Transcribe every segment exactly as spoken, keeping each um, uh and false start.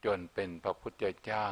จนเป็นพระพุทธเจ้า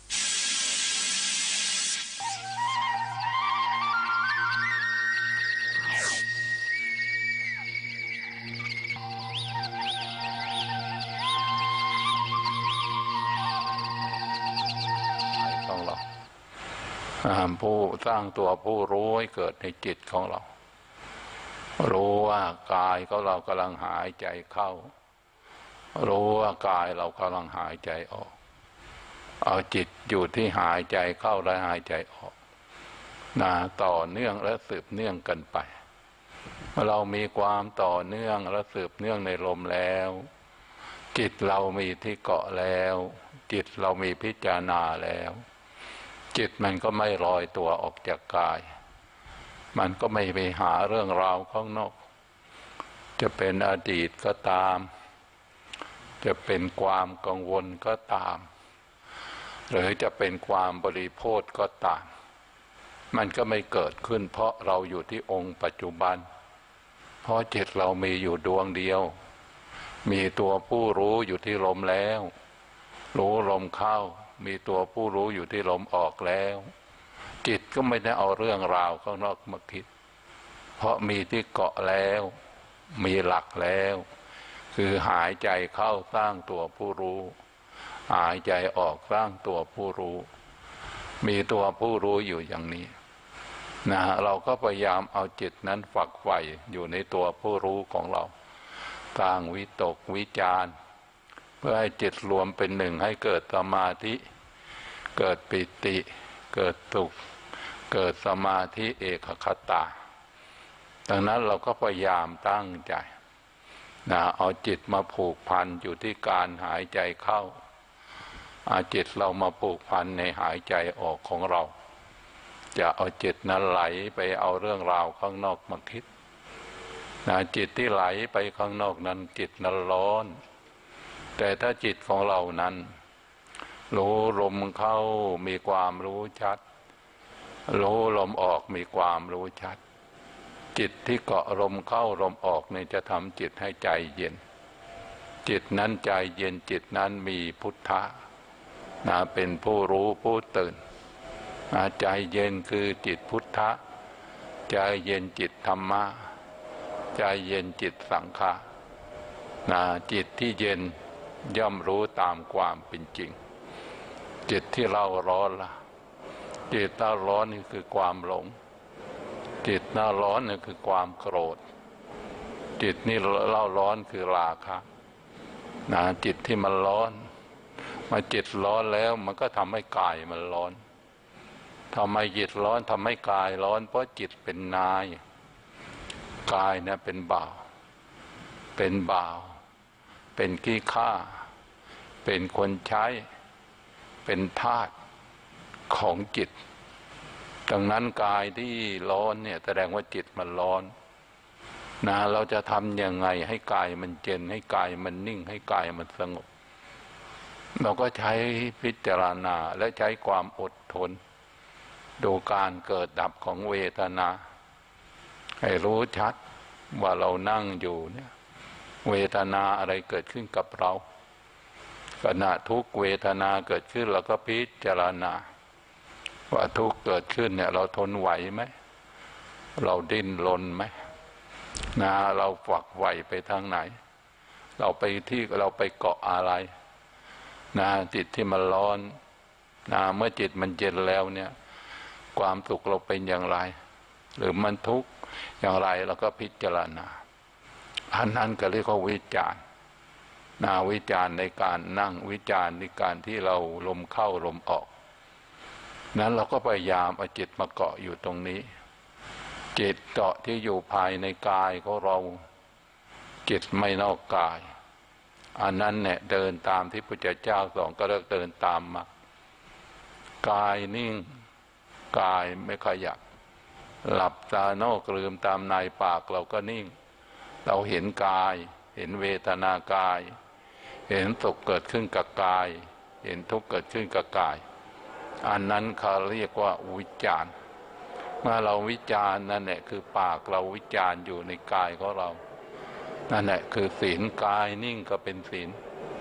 ของเราผู้สร้างตัวผู้รู้ให้เกิดในจิตของเรารู้ว่ากายของเรากำลังหายใจเข้ารู้ว่ากายเรากำลังหายใจออกเอาจิตอยู่ที่หายใจเข้าและหายใจออกนะต่อเนื่องและสืบเนื่องกันไปเมื่อเรามีความต่อเนื่องและสืบเนื่องในลมแล้วจิตเรามีที่เกาะแล้วจิตเรามีพิจารณาแล้วจิตมันก็ไม่ลอยตัวออกจากกายมันก็ไม่ไปหาเรื่องราวข้างนอกจะเป็นอดีตก็ตามจะเป็นความกังวลก็ตามหรือจะเป็นความบริโภคก็ตามมันก็ไม่เกิดขึ้นเพราะเราอยู่ที่องค์ปัจจุบันเพราะจิตเรามีอยู่ดวงเดียวมีตัวผู้รู้อยู่ที่ลมแล้วรู้ลมเข้ามีตัวผู้รู้อยู่ที่ลมออกแล้วจิตก็ไม่ได้เอาเรื่องราวข้างนอกมาคิดเพราะมีที่เกาะแล้วมีหลักแล้วคือหายใจเข้าสร้างตัวผู้รู้หายใจออกสร้างตัวผู้รู้มีตัวผู้รู้อยู่อย่างนี้นะเราก็พยายามเอาจิตนั้นฝักใฝ่อยู่ในตัวผู้รู้ของเราสร้างวิตกวิจารเพื่อให้จิตรวมเป็นหนึ่งให้เกิดสมาธิเกิดปิติเกิดสุขเกิดสมาธิเอกคตาดังนั้นเราก็พยายามตั้งใจนะเอาจิตมาผูกพันอยู่ที่การหายใจเข้าเอาจิตเรามาผูกพันในหายใจออกของเราจะเอาจิตนั้นไหลไปเอาเรื่องราวข้างนอกมาคิดนะจิตที่ไหลไปข้างนอกนั้นจิตนั้นร้อนแต่ถ้าจิตของเรานั้นรู้ลมเข้ามีความรู้ชัดรู้ลมออกมีความรู้ชัดจิตที่เกาะลมเข้าลมออกนี่จะทำจิตให้ใจเย็นจิตนั้นใจเย็นจิตนั้นมีพุทธะนะเป็นผู้รู้ผู้ตื่นนะใจเย็นคือจิตพุทธะใจเย็นจิตธรรมะใจเย็นจิตสังขารนะจิตที่เย็นย่อมรู้ตามความเป็นจริงจิตที่เราร้อนล่ะจิตเราร้อนนี่คือความหลงจิตเราร้อนนี่คือความโกรธจิตนี่เราร้อนคือราคะนะจิตที่มันร้อนมาจิตร้อนแล้วมันก็ทำให้กายมันร้อนทำไมจิตร้อนทำให้กายร้อนเพราะจิตเป็นนายกายเนี่ยเป็นบ่าวเป็นบ่าวเป็นขี้ข้าเป็นคนใช้เป็นทาสของจิตดังนั้นกายที่ร้อนเนี่ยแสดงว่าจิตมันร้อนนะเราจะทำยังไงให้กายมันเย็นให้กายมันนิ่งให้กายมันสงบเราก็ใช้พิจารณาและใช้ความอดทนดูการเกิดดับของเวทนาให้รู้ชัดว่าเรานั่งอยู่เนี่ยเวทนาอะไรเกิดขึ้นกับเราขณะทุกเวทนาเกิดขึ้นเราก็พิจารณาว่าทุกเกิดขึ้นเนี่ยเราทนไหวไหมเราดิ้นรนไหมนะเราฝักใฝ่ไปทางไหนเราไปที่เราไปเกาะอะไรนะจิตที่มันร้อนนะเมื่อจิตมันเย็นแล้วเนี่ยความสุขเราเป็นอย่างไรหรือมันทุกข์อย่างไรเราก็พิจารณาอันนั้นก็เรียกว่าวิจารณ์นะวิจารณ์ในการนั่งวิจารณ์ในการที่เราลมเข้าลมออกนั้นเราก็พยายามเอาจิตมาเกาะอยู่ตรงนี้จิตเกาะที่อยู่ภายในกายของเราจิตไม่นอกกายอันนั้นเนี่ยเดินตามที่พระพุทธเจ้าสอนก็เลิกเดินตามมากายนิ่งกายไม่ขยับหลับตาโนกลืมตามในปากเราก็นิ่งเราเห็นกายเห็นเวทนากายเห็นสุขเกิดขึ้นกับกายเห็นทุกข์เกิดขึ้นกับกายอันนั้นเขาเรียกว่าวิจารณ์เมื่อเราวิจารณ์นั่นแหละคือปากเราวิจารณ์อยู่ในกายของเรานั่นแหละคือศีลกายนิ่งก็เป็นศีล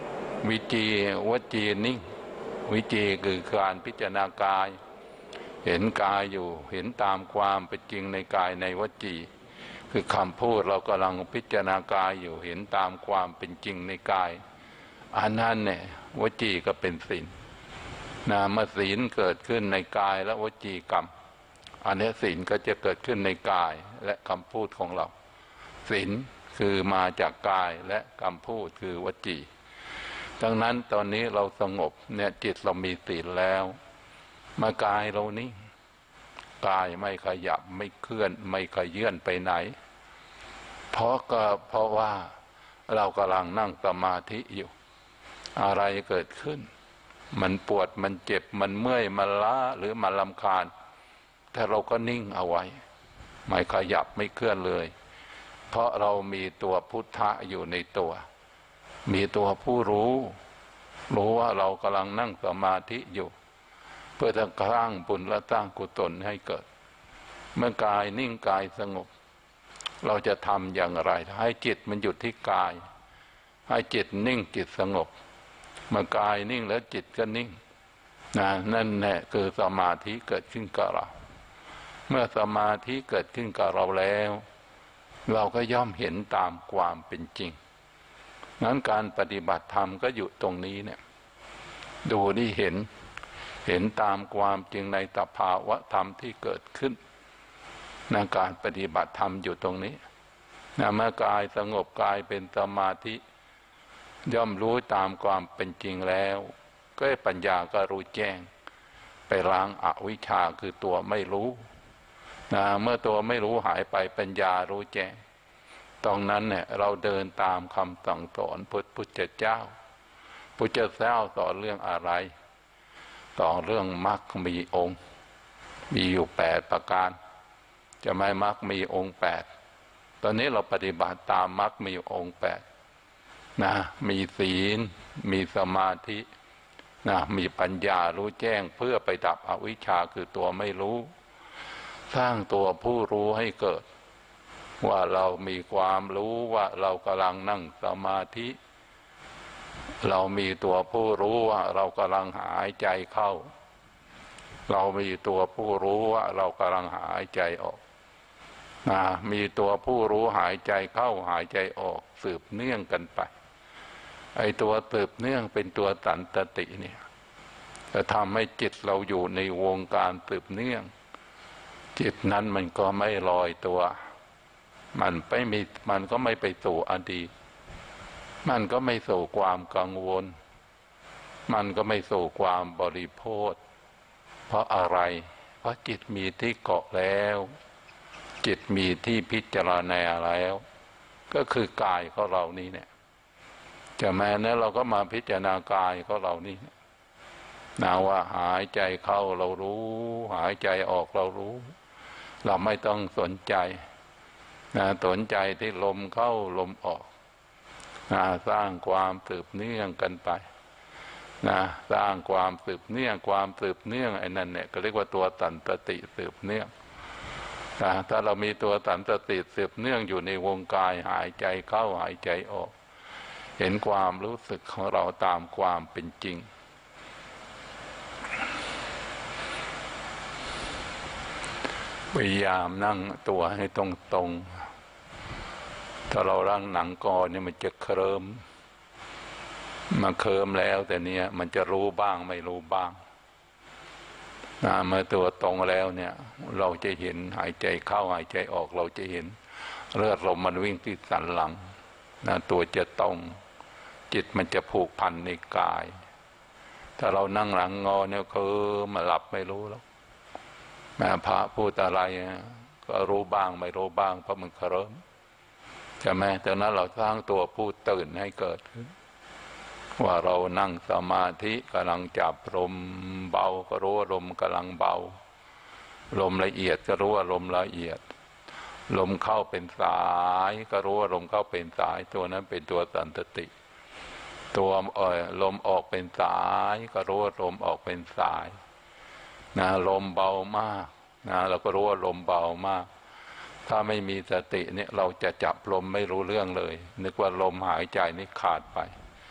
วิจีวจีนิ่งวิจีคือการพิจารณากายเห็นกายอยู่เห็นตามความเป็นจริงในกายในวจีคือคำพูดเรากำลังพิจารณากายอยู่เห็นตามความเป็นจริงในกายอันนั้นเนี่ยวจีก็เป็นศีลนะเมื่อศีลเกิดขึ้นในกายและวจีกรรมอันนี้ศีลก็จะเกิดขึ้นในกายและคำพูดของเราศีลคือมาจากกายและคำพูดคือวจีดังนั้นตอนนี้เราสงบเนี่ยจิตเรามีศีลแล้วมากายเรานี่กายไม่ขยับไม่เคลื่อนไม่ขยื่นไปไหนเพราะก็เพราะว่าเรากำลังนั่งสมาธิอยู่อะไรเกิดขึ้นมันปวดมันเจ็บมันเมื่อยมันล้าหรือมันรำคาญแต่เราก็นิ่งเอาไว้ไม่ขยับไม่เคลื่อนเลยเพราะเรามีตัวพุทธะอยู่ในตัวมีตัวผู้รู้รู้ว่าเรากำลังนั่งสมาธิอยู่เพื่อจะสร้างบุญและสร้างกุศลให้เกิดเมื่อกายนิ่งกายสงบเราจะทำอย่างไรให้จิตมันหยุดที่กายให้จิตนิ่งจิตสงบเมื่อกายนิ่งแล้วจิตก็นิ่งนะนั่นแหละคือสมาธิเกิดขึ้นกับเราเมื่อสมาธิเกิดขึ้นกับเราแล้วเราก็ย่อมเห็นตามความเป็นจริงงั้นการปฏิบัติธรรมก็อยู่ตรงนี้เนี่ยดูที่เห็นเห็นตามความจริงในสภาวะธรรมที่เกิดขึ้นในการปฏิบัติธรรมอยู่ตรงนี้นะเมื่อกายสงบกายเป็นสมาธิย่อมรู้ตามความเป็นจริงแล้วก็ปัญญาก็รู้แจ้งไปล้างอวิชชาคือตัวไม่รู้นะเมื่อตัวไม่รู้หายไปปัญญารู้แจ้งตรงนั้นเนี่ยเราเดินตามคำสั่งสอนพุทธพุทธเจ้าพุทธเจ้าสอนเรื่องอะไรสอนเรื่องมรรคมีองค์มีอยู่แปดประการจะไม่มรรคมีองค์แปดตอนนี้เราปฏิบัติตามมรรคมีองค์แปดนะมีศีลมีสมาธินะมีปัญญารู้แจ้งเพื่อไปดับอวิชชาคือตัวไม่รู้สร้างตัวผู้รู้ให้เกิดว่าเรามีความรู้ว่าเรากำลังนั่งสมาธิเรามีตัวผู้รู้ว่าเรากำลังหายใจเข้าเรามีตัวผู้รู้ว่าเรากำลังหายใจออกนะมีตัวผู้รู้หายใจเข้าหายใจออกสืบเนื่องกันไปไอ้ตัวสืบเนื่องเป็นตัวสันตติเนี่ยจะทำให้จิตเราอยู่ในวงการสืบเนื่องจิตนั้นมันก็ไม่ลอยตัวมันไม่มีมันก็ไม่ไปสู่อดีตมันก็ไม่สู่ความกังวลมันก็ไม่สู่ความบริโภคเพราะอะไรเพราะจิตมีที่เกาะแล้วจิตมีที่พิจารณาแล้วก็คือกายของเรานี่เนี่ยจะแม้นั้นเราก็มาพิจารณากายของเรานี่นะว่าหายใจเข้าเรารู้หายใจออกเรารู้เราไม่ต้องสนใจนะสนใจที่ลมเข้าลมออกนะสร้างความสืบเนื่องกันไปนะสร้างความสืบเนื่องความสืบเนื่องไอ้นั่นเนี่ยก็เรียกว่าตัวสันตติสืบเนื่องนะถ้าเรามีตัวสันตติสืบเนื่องอยู่ในวงกายหายใจเข้าหายใจออกเห็นความรู้สึกของเราตามความเป็นจริงพยายามนั่งตัวให้ตรงตรงถ้าเราร่างหนังกอเนี่ยมันจะเคลิ้มมาเคลิ้มแล้วแต่เนี้ยมันจะรู้บ้างไม่รู้บ้างนะเมื่อตัวตรงแล้วเนี่ยเราจะเห็นหายใจเข้าหายใจออกเราจะเห็นเลือดลมมันวิ่งที่สันหลังนะตัวจะตรงจิตมันจะผูกพันในกายถ้าเรานั่งหลังงอเนี่ยคือมาหลับไม่รู้แล้วแม่พระพูดอะไรก็รู้บ้างไม่รู้บ้างเพราะมันเคลิ้มใช่ไหมแต่นั้นเราสร้างตัวผู้ตื่นให้เกิดว่าเรานั่งสมาธิกำลังจับลมเบาก็รู้ว่าลมกำลังเบาลมละเอียดก็รู้ว่าลมละเอียดลมเข้าเป็นสายก็รู้ว่าลมเข้าเป็นสายตัวนั้นเป็นตัวสันตติตัวเอ่อลมออกเป็นสายก็รู้ว่าลมออกเป็นสายนะลมเบามากนะเราก็รู้ว่าลมเบามากถ้าไม่มีสติเนี่ยเราจะจับลมไม่รู้เรื่องเลยนึกว่าลมหายใจนี่ขาดไป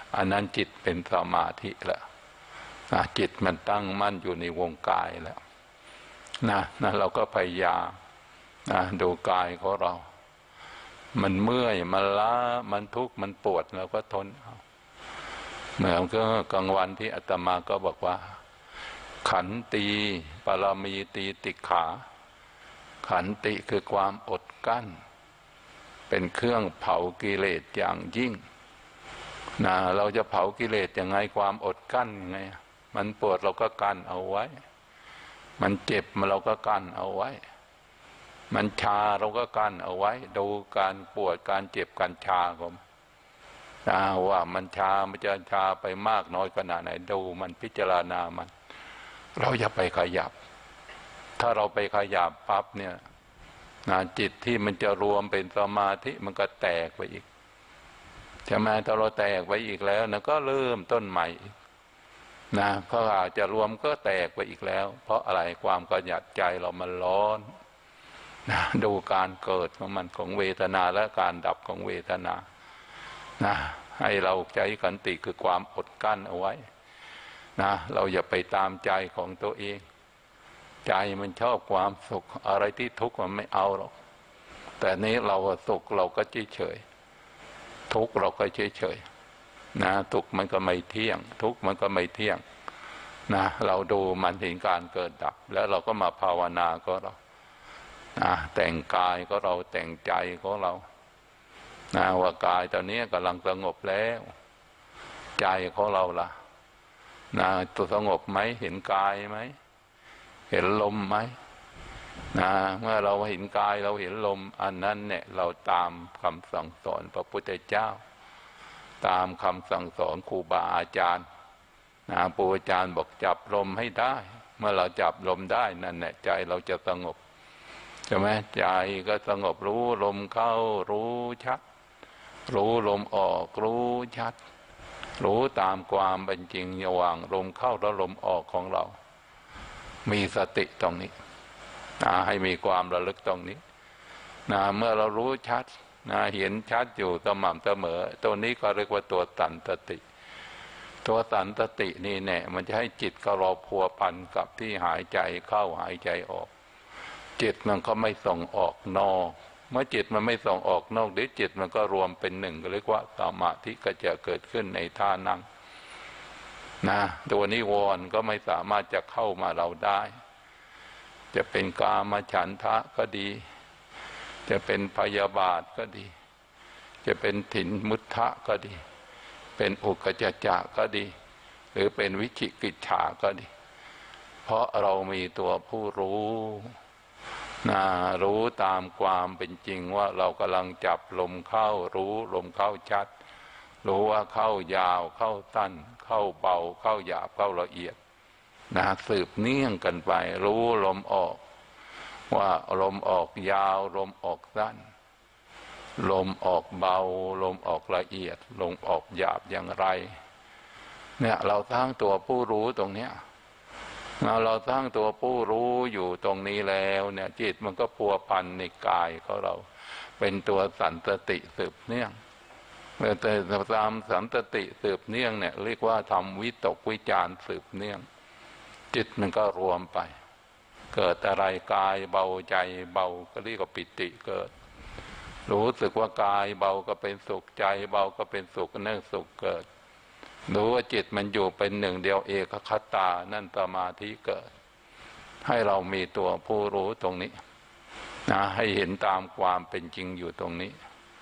อันนั้นจิตเป็นสมาธิแล้วนะจิตมันตั้งมั่นอยู่ในวงกายแล้วนะนะเราก็พยายามนะดูกายของเรามันเมื่อยมันล้ามันทุกข์มันปวดเราก็ทนเอาเหมือนก็กลางวันที่อาตมาก็บอกว่าขันตีปรมีตีติขาขันติคือความอดกั้นเป็นเครื่องเผากิเลสอย่างยิ่งนะเราจะเผากิเลสยังไงความอดกั้นไงมันปวดเราก็กั้นเอาไว้มันเจ็บเราก็กั้นเอาไว้มันชาเราก็กั้นเอาไว้ดูการปวดการเจ็บการชาผมว่ามันชามันจะชาไปมากน้อยขนาดไหนดูมันพิจารณามันเราอย่าไปขยับถ้าเราไปขยับปั๊บเนี่ยนะจิตที่มันจะรวมเป็นสมาธิมันก็แตกไปอีกใช่ไหมถ้าเราแตกไปอีกแล้วนะก็เริ่มต้นใหม่นะเพราะอาจจะรวมก็แตกไปอีกแล้วเพราะอะไรความกระหยัดใจเรามันร้อนนะดูการเกิดของมันของเวทนาและการดับของเวทนานะให้เราใจขันติคือความอดกั้นเอาไว้นะเราอย่าไปตามใจของตัวเองใจมันชอบความสุขอะไรที่ทุกข์มันไม่เอาหรอกแต่นี้เราสุขเราก็เฉยเฉยทุกข์เราก็เฉยเฉยนะทุกข์มันก็ไม่เที่ยงทุกข์มันก็ไม่เที่ยงนะเราดูมันเห็นการเกิดดับแล้วเราก็มาภาวนาก็เรานะแต่งกายก็เราแต่งใจของเรานะว่ากายตอนนี้กำลังสงบแล้วใจของเราล่ะนะตัวสงบไหมเห็นกายไหมเห็นลมไหมนะเมื่อเราเห็นกายเราเห็นลมอันนั้นเนี่ยเราตามคำสั่งสอนพระพุทธเจ้าตามคำสั่งสอนครูบาอาจารย์นะครูอาจารย์บอกจับลมให้ได้เมื่อเราจับลมได้นั่นแหละใจเราจะสงบใช่ไหมใจก็สงบรู้ลมเข้ารู้ชัดรู้ลมออกรู้ชัดรู้ตามความเป็นจริงระหว่างลมเข้าและลมออกของเรามีสติตรงนี้นะให้มีความระลึกตรงนี้นะเมื่อเรารู้ชัดนะเห็นชัดอยู่สม่ำเสมอตัวนี้ก็เรียกว่าตัวสันตติตัวสันตตินี่แน่มันจะให้จิตก็รอพัวพันกับที่หายใจเข้าหายใจออกจิตมันก็ไม่ส่งออกนอกเมื่อจิตมันไม่ส่งออกนอกเดี๋ยวจิตมันก็รวมเป็นหนึ่งเรียกว่าสมาธิก็จะเกิดขึ้นในท่านั่งนะตัวนิวรณ์ก็ไม่สามารถจะเข้ามาเราได้จะเป็นกามฉันทะก็ดีจะเป็นพยาบาทก็ดีจะเป็นถินมุทะก็ดีเป็นอุกจจะก็ดีหรือเป็นวิจิกิจฉาก็ดีเพราะเรามีตัวผู้รู้นะรู้ตามความเป็นจริงว่าเรากำลังจับลมเข้ารู้ลมเข้าชัดรู้ว่าเข้ายาวเข้าสั้นเข้าเบาเข้าหยาบเข้าละเอียดนะสืบเนื่องกันไปรู้ลมออกว่าลมออกยาวลมออกสั้นลมออกเบาลมออกละเอียดลมออกหยาบอย่างไรเนี่ยเราสร้างตัวผู้รู้ตรงเนี้ยเราสร้างตัวผู้รู้อยู่ตรงนี้แล้วเนี่ยจิตมันก็พัวพันในกายของเราเป็นตัวสันตติสืบเนื่องแต่ตามสันตติสืบเนื่องเนี่ยเรียกว่าทำวิตกวิจารสืบเนื่องจิตมันก็รวมไปเกิดอะไรกายเบาใจเบาก็เรียกว่าปิติเกิดรู้สึกว่ากายเบาก็เป็นสุขใจเบาก็เป็นสุขนั่นสุขเกิดรู้ว่าจิตมันอยู่เป็นหนึ่งเดียวเอกคตานั่นสมาธิเกิดให้เรามีตัวผู้รู้ตรงนี้นะให้เห็นตามความเป็นจริงอยู่ตรงนี้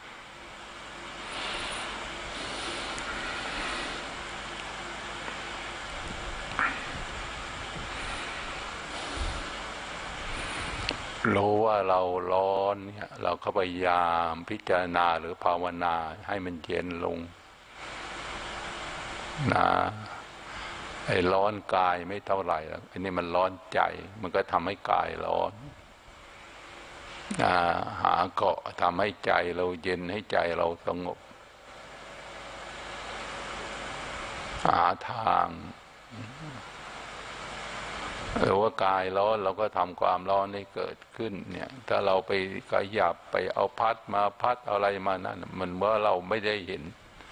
รู้ว่าเราร้อนเนี่ยเราก็พยายามพิจารณาหรือภาวนาให้มันเย็นลงนะไอ้ร้อนกายไม่เท่าไหร่แล้วอันนี้มันร้อนใจมันก็ทำให้กายร้อนนะหาเกาะทำให้ใจเราเย็นให้ใจเราสงบหาทางหรือว่ากายร้อนเราก็ทำความร้อนให้เกิดขึ้นเนี่ยถ้าเราไปขยับไปเอาพัดมาพัดอะไรมานั่นมันเมื่อเราไม่ได้เห็น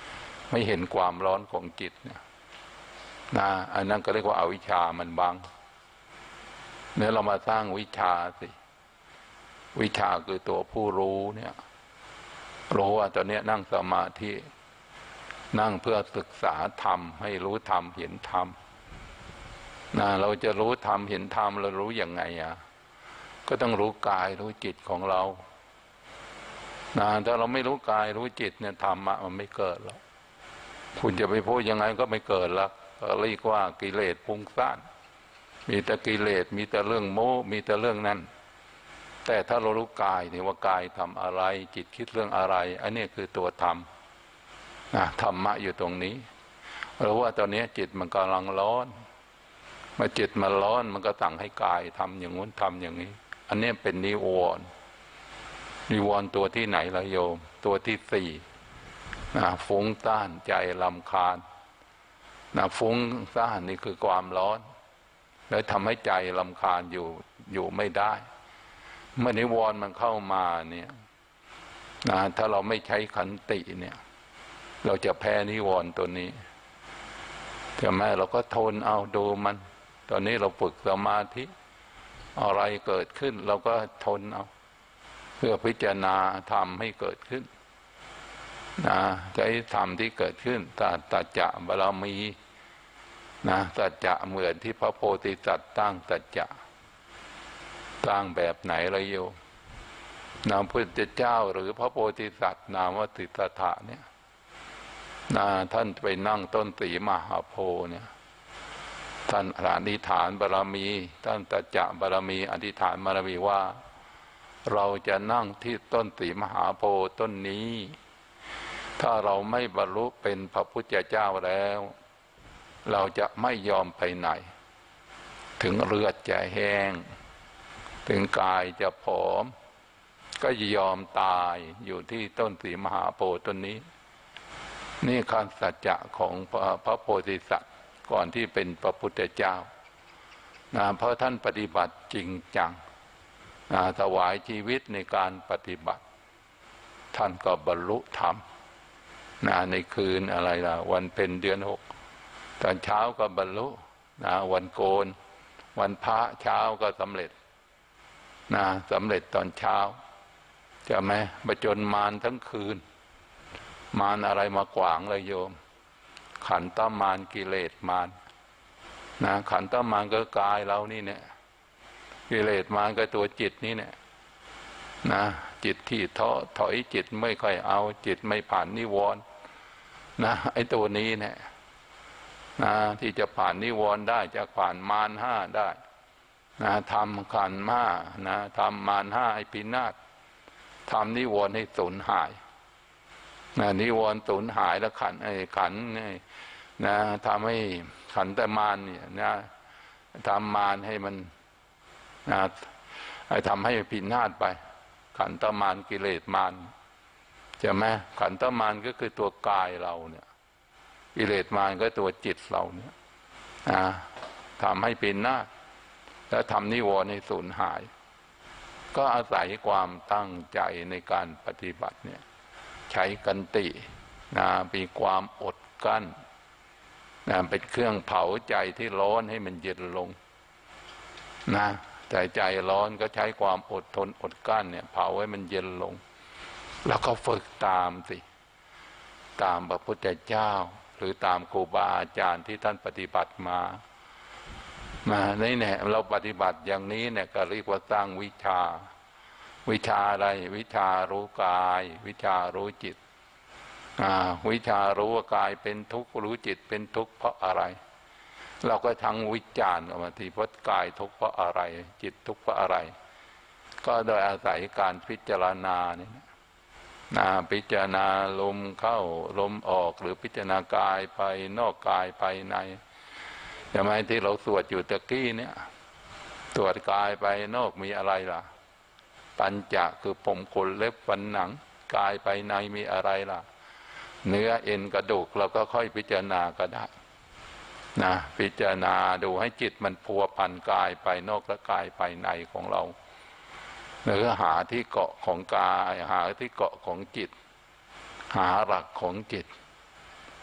ไม่เห็นความร้อนของจิตเนี่ยนะอันนั้นก็เรียกว่าอาวิชชามันบังเนี่ยเรามาสร้างวิชาสิวิชาคือตัวผู้รู้เนี่ยรู้ว่าตอนนี้นั่งสมาธินั่งเพื่อศึกษาธรรมให้รู้ธรรมเห็นธรรมนะเราจะรู้ธรรมเห็นธรรมเรารู้ยังไงอ่ะก็ต้องรู้กายรู้จิตของเรานะถ้าเราไม่รู้กายรู้จิตเนี่ยธรรมะมันไม่เกิดหรอกคุณจะไปพูดยังไงก็ไม่เกิดหรอกเรียกว่ากิเลสฟุ้งซ่านมีแต่กิเลสมีแต่เรื่องโม้มีแต่เรื่องนั้นแต่ถ้าเรารู้กายนี่ว่ากายทำอะไรจิตคิดเรื่องอะไรอันนี้คือตัวธรรมนะธรรมะอยู่ตรงนี้เราว่าตอนนี้จิตมันกำลังร้อนเมื่อจิตมันร้อนมันก็สั่งให้กายทำอย่างนู้นทำอย่างนี้อันนี้เป็นนิวรณ์นิวรณ์ตัวที่ไหนละโยมตัวที่สี่นะฟุ้งซ่านใจรำคาญนะฟุ้งซ่านนี่คือความร้อนแล้วทำให้ใจรำคาญอยู่อยู่ไม่ได้เมื่อนิวรณ์มันเข้ามาเนี่ยนะถ้าเราไม่ใช้ขันติเนี่ยเราจะแพ้นิวรณ์ตัวนี้แต่แม้เราก็ทนเอาดูมันตอนนี้เราฝึกสมาธิอะไรเกิดขึ้นเราก็ทนเอาเพื่อพิจารณาธรรมให้เกิดขึ้นนะใจธรรมที่เกิดขึ้นตัจตัจจะบารมีนะตัจจะเหมือนที่พระโพธิสัตว์ตั้งตัจจะตั้งแบบไหนละโยมนามพุทธเจ้าหรือพระโพธิสัตว์นามว่าติสถะเนี่ยนะท่านไปนั่งต้นสีมหาโพธิ์เนี่ยท่านอธิษฐานบารมีท่านตัจจะบารมีอธิษฐานบารมีว่าเราจะนั่งที่ต้นสีมหาโพธิ์ต้นนี้ถ้าเราไม่บรรลุเป็นพระพุทธเจ้าแล้วเราจะไม่ยอมไปไหนถึงเลือดจะแห้งถึงกายจะผอมก็ยอมตายอยู่ที่ต้นสีมหาโพธิ์ต้นนี้นี่คือสัจจะของพระโพธิสัตว์ก่อนที่เป็นพระพุทธเจ้านะเพราะท่านปฏิบัติจริงจังนะถวายชีวิตในการปฏิบัติท่านก็บรรลุธรรมนะในคืนอะไรล่ะวันเพ็ญเดือนหกตอนเช้าก็บรรลุนะวันโกนวันพระเช้าก็สำเร็จนะสำเร็จตอนเช้าจะไหมบจนมารทั้งคืนมารอะไรมาขวางเลยโยมขันธมารกิเลสมารนะขันธมารก็กายเรานี่เนี่ยกิเลสมารก็ตัวจิตนี่เนี่ยนะจิตที่ท้อถอยจิตไม่ค่อยเอาจิตไม่ผ่านนิวรณ์นะไอ้ตัวนี้เนี่ยนะที่จะผ่านนิวรณ์ได้จะผ่านมารห้าได้นะทำขันธ์ห้านะทำมารห้าให้พินาศทำนิวรณ์ให้สูญหายนะนิวรณ์สูญหายแล้วขันไอ้ขันนี่นะทำให้ขันแต่มารเนี่ยนะทำมารให้มันนะไอ้ทำให้พินาศไปขันธมารกิเลสมารใช่ไหมขันธมารก็คือตัวกายเราเนี่ยกิเลสมารก็ตัวจิตเราเนี่ยนะทำให้พินาศแล้วทำนิวรณ์ให้สูญหายก็อาศัยความตั้งใจในการปฏิบัติเนี่ยใช้กันตินะมีความอดกั้นนะเป็นเครื่องเผาใจที่ร้อนให้มันเย็นลงนะใจใจร้อนก็ใช้ความอดทนอดกั้นเนี่ยเผาให้มันเย็นลงแล้วก็ฝึกตามสิตามพระพุทธเจ้าหรือตามครูบาอาจารย์ที่ท่านปฏิบัติมามาในเนี่ยเราปฏิบัติอย่างนี้เนี่ยก็เรียกว่าสร้างวิชาวิชาอะไรวิชารู้กายวิชารู้จิตอ่าวิชารู้ว่ากายเป็นทุกข์รู้จิตเป็นทุกข์เพราะอะไรเราก็ทั้งวิจารณ์ออกมาทีเพราะกายทุกข์เพราะอะไรจิตทุกข์เพราะอะไรก็โดยอาศัยการพิจารณาเนี่ยนะพิจารณาลมเข้าลมออกหรือพิจารณากายภายนอกกายภายในใช่ไหมที่เราสวดอยู่ตะกี้เนี่ยตรวจกายภายนอกมีอะไรล่ะปัญจคือผมขนเล็บฟันหนังกายภายในมีอะไรล่ะเนื้อเอ็นกระดูกเราก็ค่อยพิจารณาก็ได้นะพิจารณาดูให้จิตมันพัวพันกายภายนอกและกายภายในของเราเนื้อหาที่เกาะของกายหาที่เกาะของจิตหาหลักของจิต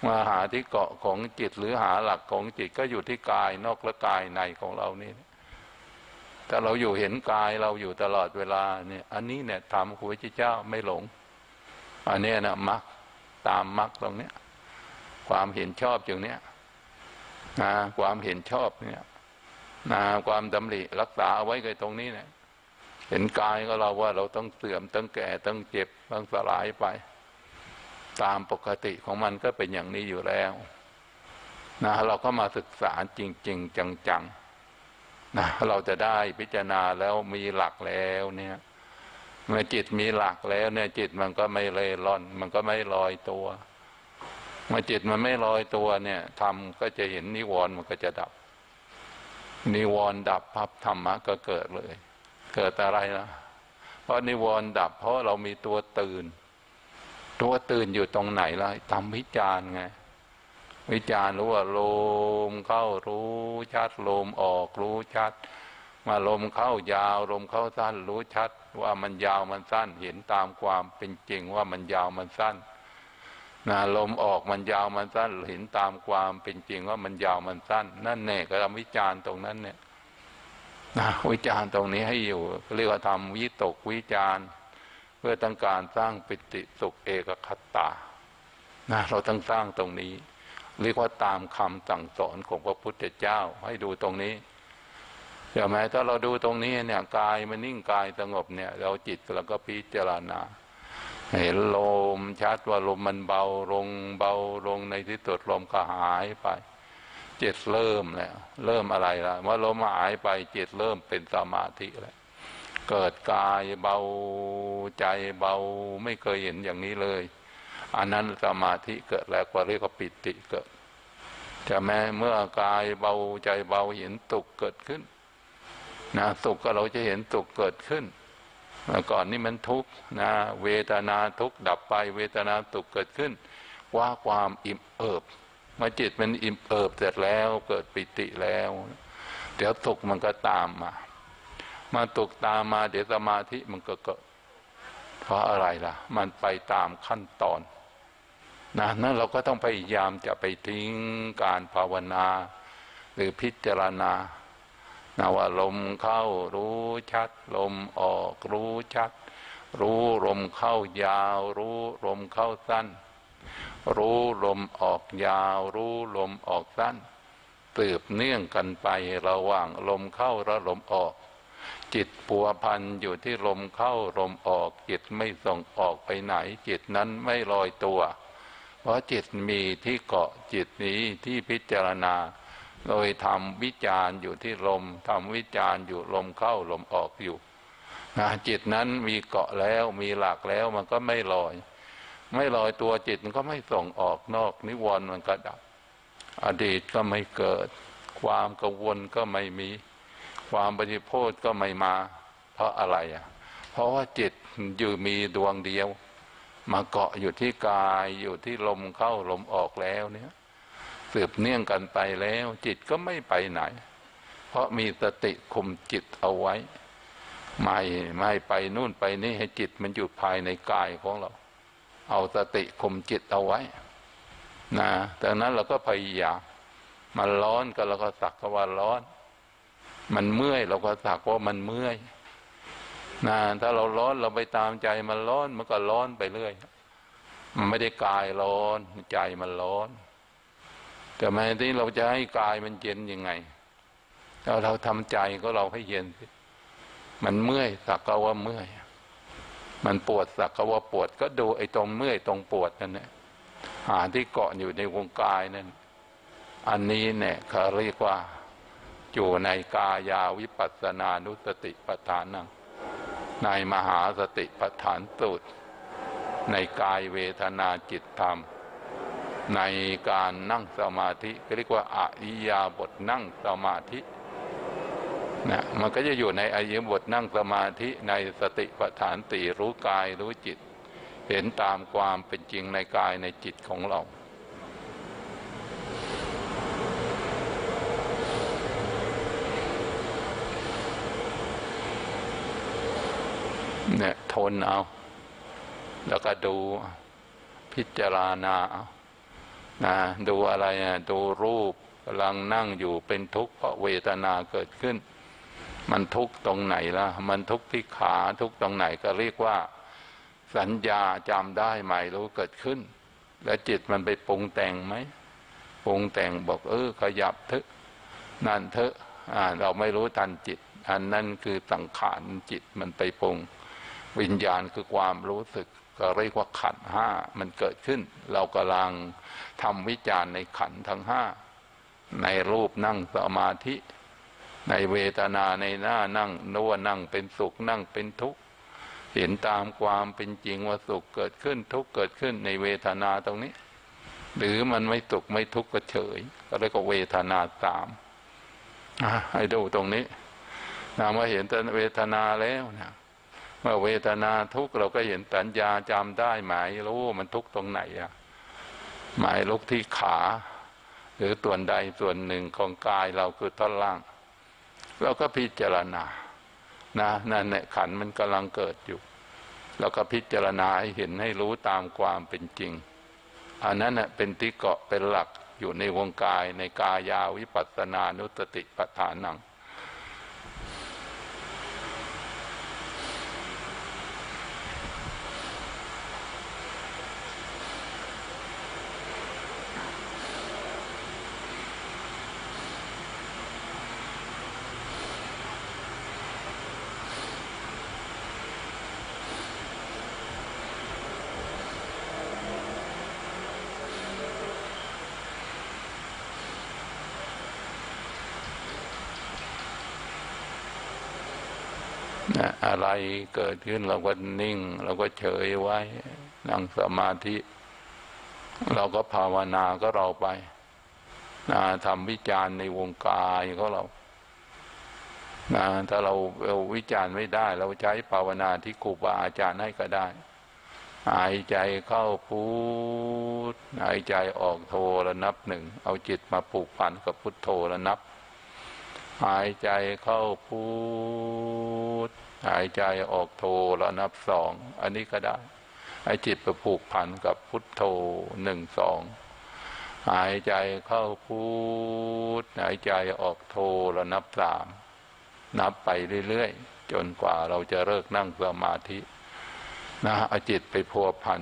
มาหาที่เกาะของจิตหรือหาหลักของจิตก็อยู่ที่กายนอกและกายในของเรานี่ถ้าเราอยู่เห็นกายเราอยู่ตลอดเวลาเนี่ยอันนี้เนี่ยธรรมของพระพุทธเจ้าไม่หลงอันนี้นะมรรคตามมรรคตรงเนี้ยความเห็นชอบอย่างเนี้ยนะความเห็นชอบเนี่ยนะความดำริรักษาเอาไว้กับตรงนี้เนี่ยเห็นกายก็เราว่าเราต้องเสื่อมต้องแก่ต้องเจ็บต้องสลายไปตามปกติของมันก็เป็นอย่างนี้อยู่แล้วนะเราก็มาศึกษาจริงๆจังๆนะเราจะได้พิจารณาแล้วมีหลักแล้วเนี่ยเมื่อจิตมีหลักแล้วเนี่ยจิตมันก็ไม่เล่ร่อนมันก็ไม่ลอยตัวเมื่อจิตมันไม่ลอยตัวเนี่ยธรรมก็จะเห็นนิวรณ์มันก็จะดับนิวรณ์ดับพับธรรมะก็เกิดเลยเกิดอะไรนะเพราะนิวรณ์ดับเพราะเรามีตัวตื่นตัวตื่นอยู่ตรงไหนล่ะทำวิจารณ์ไงวิจารณ์รู้ว่าลมเข้ารู้ชัดลมออกรู้ชัดมาลมเข้ายาวลมเข้าสั้นรู้ชัดว่ามันยาวมันสั้นเห็นตามความเป็นจริงว่ามันยาวมันสั้นนะลมออกมันยาวมันสั้นเห็นตามความเป็นจริงว่ามันยาวมันสั้นนั่นแน่ก็ทำวิจารณ์ตรงนั้นเนี่ยนะวิจารณ์ตรงนี้ให้อยู่เรียกว่าทำวิตกวิจารณ์เพื่อต้องการสร้างปิติสุขเอกคตานะเราต้องสร้างตรงนี้เรียกว่าตามคำสั่งสอนของพระพุทธเจ้าให้ดูตรงนี้เดี๋ยวแม้ถ้าเราดูตรงนี้เนี่ยกายมันนิ่งกายสงบเนี่ยเราจิตเราก็พิจารณาเห็นลมชัดว่าลมมันเบาลงเบาลงในที่สุดลมก็หายไปจิตเริ่มแล้วเริ่มอะไรล่ะเมื่อลมหายไปจิตเริ่มเป็นสมาธิแล้วเกิดกายเบาใจเบาไม่เคยเห็นอย่างนี้เลยอันนั้นสมาธิเกิดแล้วก็เรียกว่าปิติเกิดแต่แม้เมื่อกายเบาใจเบาเห็นสุขเกิดขึ้นนะสุขก็เราจะเห็นสุขเกิดขึ้นเมื่อก่อนนี่มันทุกข์นะเวทนาทุกข์ดับไปเวทนาสุขเกิดขึ้นว่าความอิ่มเอิบเมื่อจิตมันอิ่มเอิบเสร็จแล้วเกิดปิติแล้วเดี๋ยวสุขมันก็ตามมามาตกตามมาเดี๋ยวสมาธิมันก็เกิดเพราะอะไรล่ะมันไปตามขั้นตอนนะนั้นเราก็ต้องพยายามจะไปทิ้งการภาวนาหรือพิจารณานะว่าลมเข้ารู้ชัดลมออกรู้ชัดรู้ลมเข้ายาวรู้ลมเข้าสั้นรู้ลมออกยาวรู้ลมออกสั้นสืบเนื่องกันไประหว่างลมเข้าและลมออกจิตปัวพันอยู่ที่ลมเข้าลมออกจิตไม่ส่งออกไปไหนจิตนั้นไม่ลอยตัวเพราะจิตมีที่เกาะจิตนี้ที่พิจารณาโดยทำวิจารณ์อยู่ที่ลมทำวิจารณ์อยู่ลมเข้าลมออกอยู่นะจิตนั้นมีเกาะแล้วมีหลักแล้วมันก็ไม่ลอยไม่ลอยตัวจิตมันก็ไม่ส่งออกนอกนิวรณ์มันก็ดับอดีตก็ไม่เกิดความกังวลก็ไม่มีความปฏิโภทก็ไม่มาเพราะอะไรอ่ะเพราะว่าจิตอยู่มีดวงเดียวมาเกาะอยู่ที่กายอยู่ที่ลมเข้าลมออกแล้วเนี่ยสืบเนื่องกันไปแล้วจิตก็ไม่ไปไหนเพราะมีสติคุมจิตเอาไว้ไม่ไม่ไปนู่นไปนี่ให้จิตมันอยู่ภายในกายของเราเอาสติคุมจิตเอาไว้นะดังนั้นเราก็พยายามมันร้อนก็เราก็สักว่าร้อนมันเมื่อยเราก็สักว่ามันเมื่อยนะถ้าเราร้อนเราไปตามใจมันร้อนมันก็ร้อนไปเรื่อยมันไม่ได้กายร้อนใจมันร้อนแต่แม้ที่เราจะให้กายมันเย็นยังไงเราเราทำใจก็เราให้เย็นสิมันเมื่อยสักก็ว่าเมื่อยมันปวดสักก็ว่าปวดก็ดูไอ้ตรงเมื่อยตรงปวดนั่นแหละหาที่เกาะอยู่ในวงกายนั่นอันนี้เนี่ยเขาเรียกว่าอยู่ในกายาวิปัสสนานุสติปัฏฐานังในมหาสติปัฏฐานสูตรในกายเวทนาจิตธรรมในการนั่งสมาธิเรียกว่าอริยบทนั่งสมาธินะมันก็จะอยู่ในอริยบทนั่งสมาธิในสติปัฏฐานสี่รู้กายรู้จิตเห็นตามความเป็นจริงในกายในจิตของเราเนี่ยทนเอาแล้วก็ดูพิจารณาเอานะดูอะไรนะดูรูปกำลังนั่งอยู่เป็นทุกข์เพราะเวทนาเกิดขึ้นมันทุกข์ตรงไหนล่ะมันทุกข์ที่ขาทุกข์ตรงไหนก็เรียกว่าสัญญาจำได้หมายรู้เกิดขึ้นแล้วจิตมันไปปรุงแต่งไหมปรุงแต่งบอกเออขยับเถอะนั่นเถอะอ่าเราไม่รู้ทันจิตอันนั้นคือสังขารจิตมันไปปรุงวิญญาณคือความรู้สึกก็เรียกว่าขันธ์ห้ามันเกิดขึ้นเรากำลังทำวิจารณ์ในขันธ์ทั้งห้าในรูปนั่งสมาธิในเวทนาในหน้านั่งนวนั่งเป็นสุขนั่งเป็นทุกข์เห็นตามความเป็นจริงว่าสุขเกิดขึ้นทุกข์เกิดขึ้นในเวทนาตรงนี้หรือมันไม่สุขไม่ทุกข์ก็เฉยก็เรียกว่าเวทนาสามให้ดูตรงนี้นะเมื่อเห็นเวทนาแล้วนะเมื่อเวทนาทุกข์เราก็เห็นสัญญาจำได้หมายรู้มันทุกข์ตรงไหนอะหมายลุกที่ขาหรือส่วนใดส่วนหนึ่งของกายเราคือท่อนล่างเราก็พิจารณานะนั่นแหละขันธ์มันกำลังเกิดอยู่แล้วก็พิจารณาให้เห็นให้รู้ตามความเป็นจริงอันนั้นเป็นที่เกาะเป็นหลักอยู่ในวงกายในกายาวิปัสสนานุสติปัฏฐานังอะไรเกิดขึ้นเราก็นิ่งเราก็เฉยไว้นั่งสมาธิเราก็ภาวนาก็เราไปนะทำวิจารณ์ในวงกายของเรานะถ้าเราเราวิจารณ์ไม่ได้เราใช้ภาวนาที่ครูบาอาจารย์ให้ก็ได้หายใจเข้าพุทหายใจออกโทแล้วนับหนึ่งเอาจิตมาผูกพันกับพุทโธแล้วนับหายใจเข้าพุทหายใจออกโทแล้วนับสองอันนี้ก็ได้ให้จิตไปผูกพันกับพุทโธหนึ่งสองหายใจเข้าพุทหายใจออกโทแล้วนับสามนับไปเรื่อยๆจนกว่าเราจะเลิกนั่งสมาธินะเอาจิตไปพัวพัน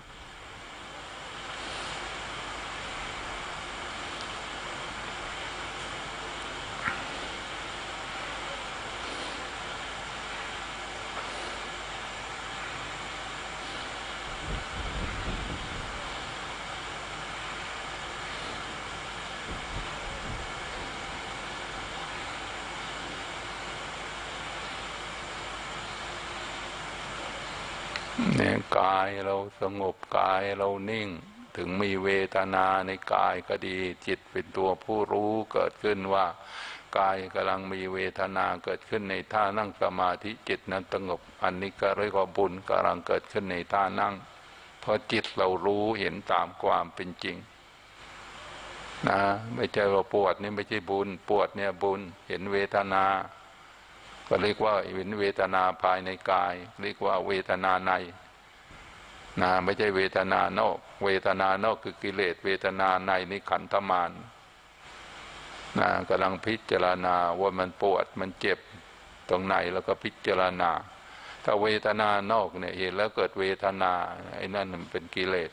เนี่ยกายเราสงบกายเรานิ่งถึงมีเวทนาในกายก็ดีจิตเป็นตัวผู้รู้เกิดขึ้นว่ากายกำลังมีเวทนาเกิดขึ้นในท่านั่งสมาธิจิตนั้นสงบอันนี้ก็เรียกว่าบุญกำลังเกิดขึ้นในท่านั่งเพราะจิตเรารู้เห็นตามความเป็นจริงนะไม่ใช่ว่าปวดนี่ไม่ใช่บุญปวดเนี่ยบุญเห็นเวทนาก็เรียกว่าเห็นเวทนาภายในกายเรียกว่าเวทนาในนะไม่ใช่เวทนานอกเวทนานอกคือกิเลสเวทนาในนี่ขันธมารนะกำลังพิจารณาว่ามันปวดมันเจ็บตรงไหนแล้วก็พิจารณาถ้าเวทนานอกเนี่ยเห็นแล้วเกิดเวทนาไอ้นั่นมันเป็นกิเลส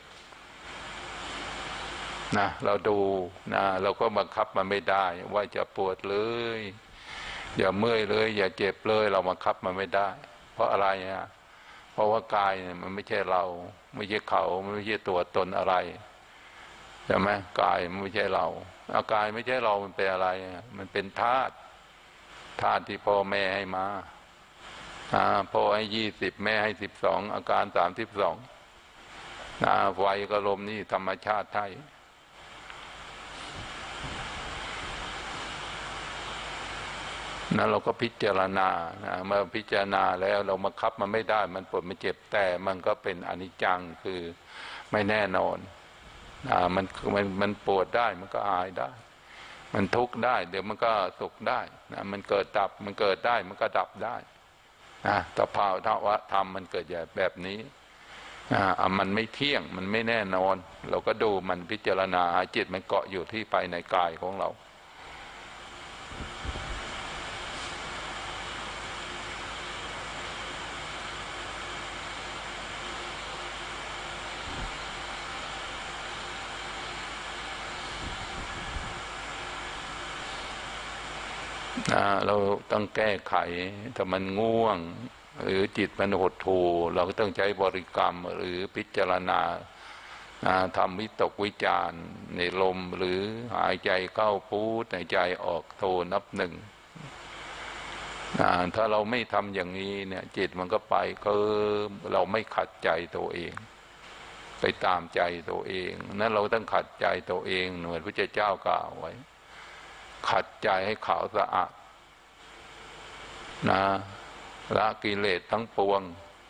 นะเราดูนะเราก็บังคับมันไม่ได้ว่าจะปวดเลยอย่าเมื่อยเลยอย่าเจ็บเลยเราบังคับมันไม่ได้เพราะอะไรอ่ะเพราะว่ากายเนี่ยมันไม่ใช่เราไม่ใช่เขาไม่ใช่ตัวตนอะไรใช่ไหมกายมันไม่ใช่เราอากายไม่ใช่เรามันเป็นอะไรมันเป็นธาตุธาตุที่พ่อแม่ให้มาอ่าพ่อให้ยี่สิบแม่ให้สิบสองอาการสามสิบสองนะไฟกับลมนี่ธรรมชาติไทยนั้นเราก็พิจารณานะเมื่อพิจารณาแล้วเรามาคับมันไม่ได้มันปวดมันเจ็บแต่มันก็เป็นอนิจจังคือไม่แน่นอนอ่ามันมันมันปวดได้มันก็หายได้มันทุกข์ได้เดี๋ยวมันก็สุขได้นะมันเกิดดับมันเกิดได้มันก็ดับได้นะแต่ภาวะธรรมมันเกิดอย่างแบบนี้อ่ามันไม่เที่ยงมันไม่แน่นอนเราก็ดูมันพิจารณาจิตมันเกาะอยู่ที่ภายในกายของเราเราต้องแก้ไขถ้ามันง่วงหรือจิตมันหดหู่เราก็ต้องใช้บริกรรมหรือพิจารณาทำวิตกวิจารในลมหรือหายใจเข้าพูดหายใจออกโทนับหนึ่งถ้าเราไม่ทำอย่างนี้เนี่ยจิตมันก็ไปก็เราไม่ขัดใจตัวเองไปตามใจตัวเองนั้นเราต้องขัดใจตัวเองเหมือนพระเจ้ากล่าวไว้ขัดใจให้ขาวสะอาดนะละกิเลสทั้งปวง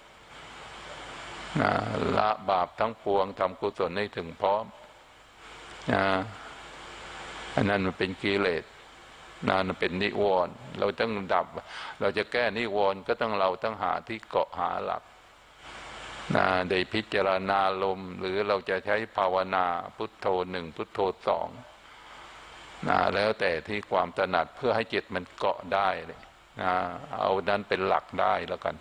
นะละบาปทั้งปวงทำกุศลให้ถึงพร้อมนะอันนั้นมันเป็นกิเลสนะมันเป็นนิวรณ์เราต้องดับเราจะแก้นิวรณ์ก็ต้องเราต้องหาที่เกาะหาหลักนะได้พิจารณาลมหรือเราจะใช้ภาวนาพุทโธหนึ่งพุทโธสองนะแล้วแต่ที่ความถนัดเพื่อให้จิตมันเกาะได้เลยนะเอานั้นเป็นหลักได้แล้วกัน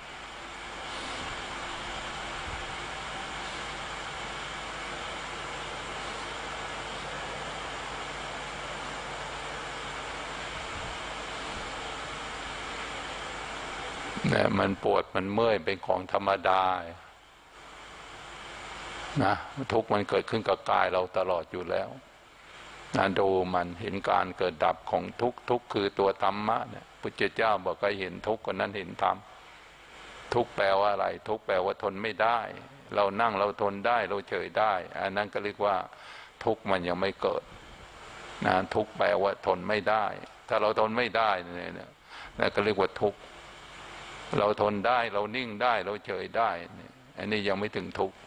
เนี่ยมันปวดมันเมื่อยเป็นของธรรมดานะทุกข์มันเกิดขึ้นกับกายเราตลอดอยู่แล้วนะดูมันเห็นการเกิดดับของทุกข์ทุกข์คือตัวธรรมะเนี่ยพุทธเจ้าบอกให้เห็นทุกข์คนนั้นเห็นธรรมทุกข์แปลว่าอะไรทุกข์แปลว่าทนไม่ได้เรานั่งเราทนได้เราเฉยได้อันนั้นก็เรียกว่าทุกข์มันยังไม่เกิดนะทุกข์แปลว่าทนไม่ได้ถ้าเราทนไม่ได้เนี่ยนั่นก็เรียกว่าทุกข์เราทนได้เรานิ่งได้เราเฉยได้อันนี้ยังไม่ถึงทุกข์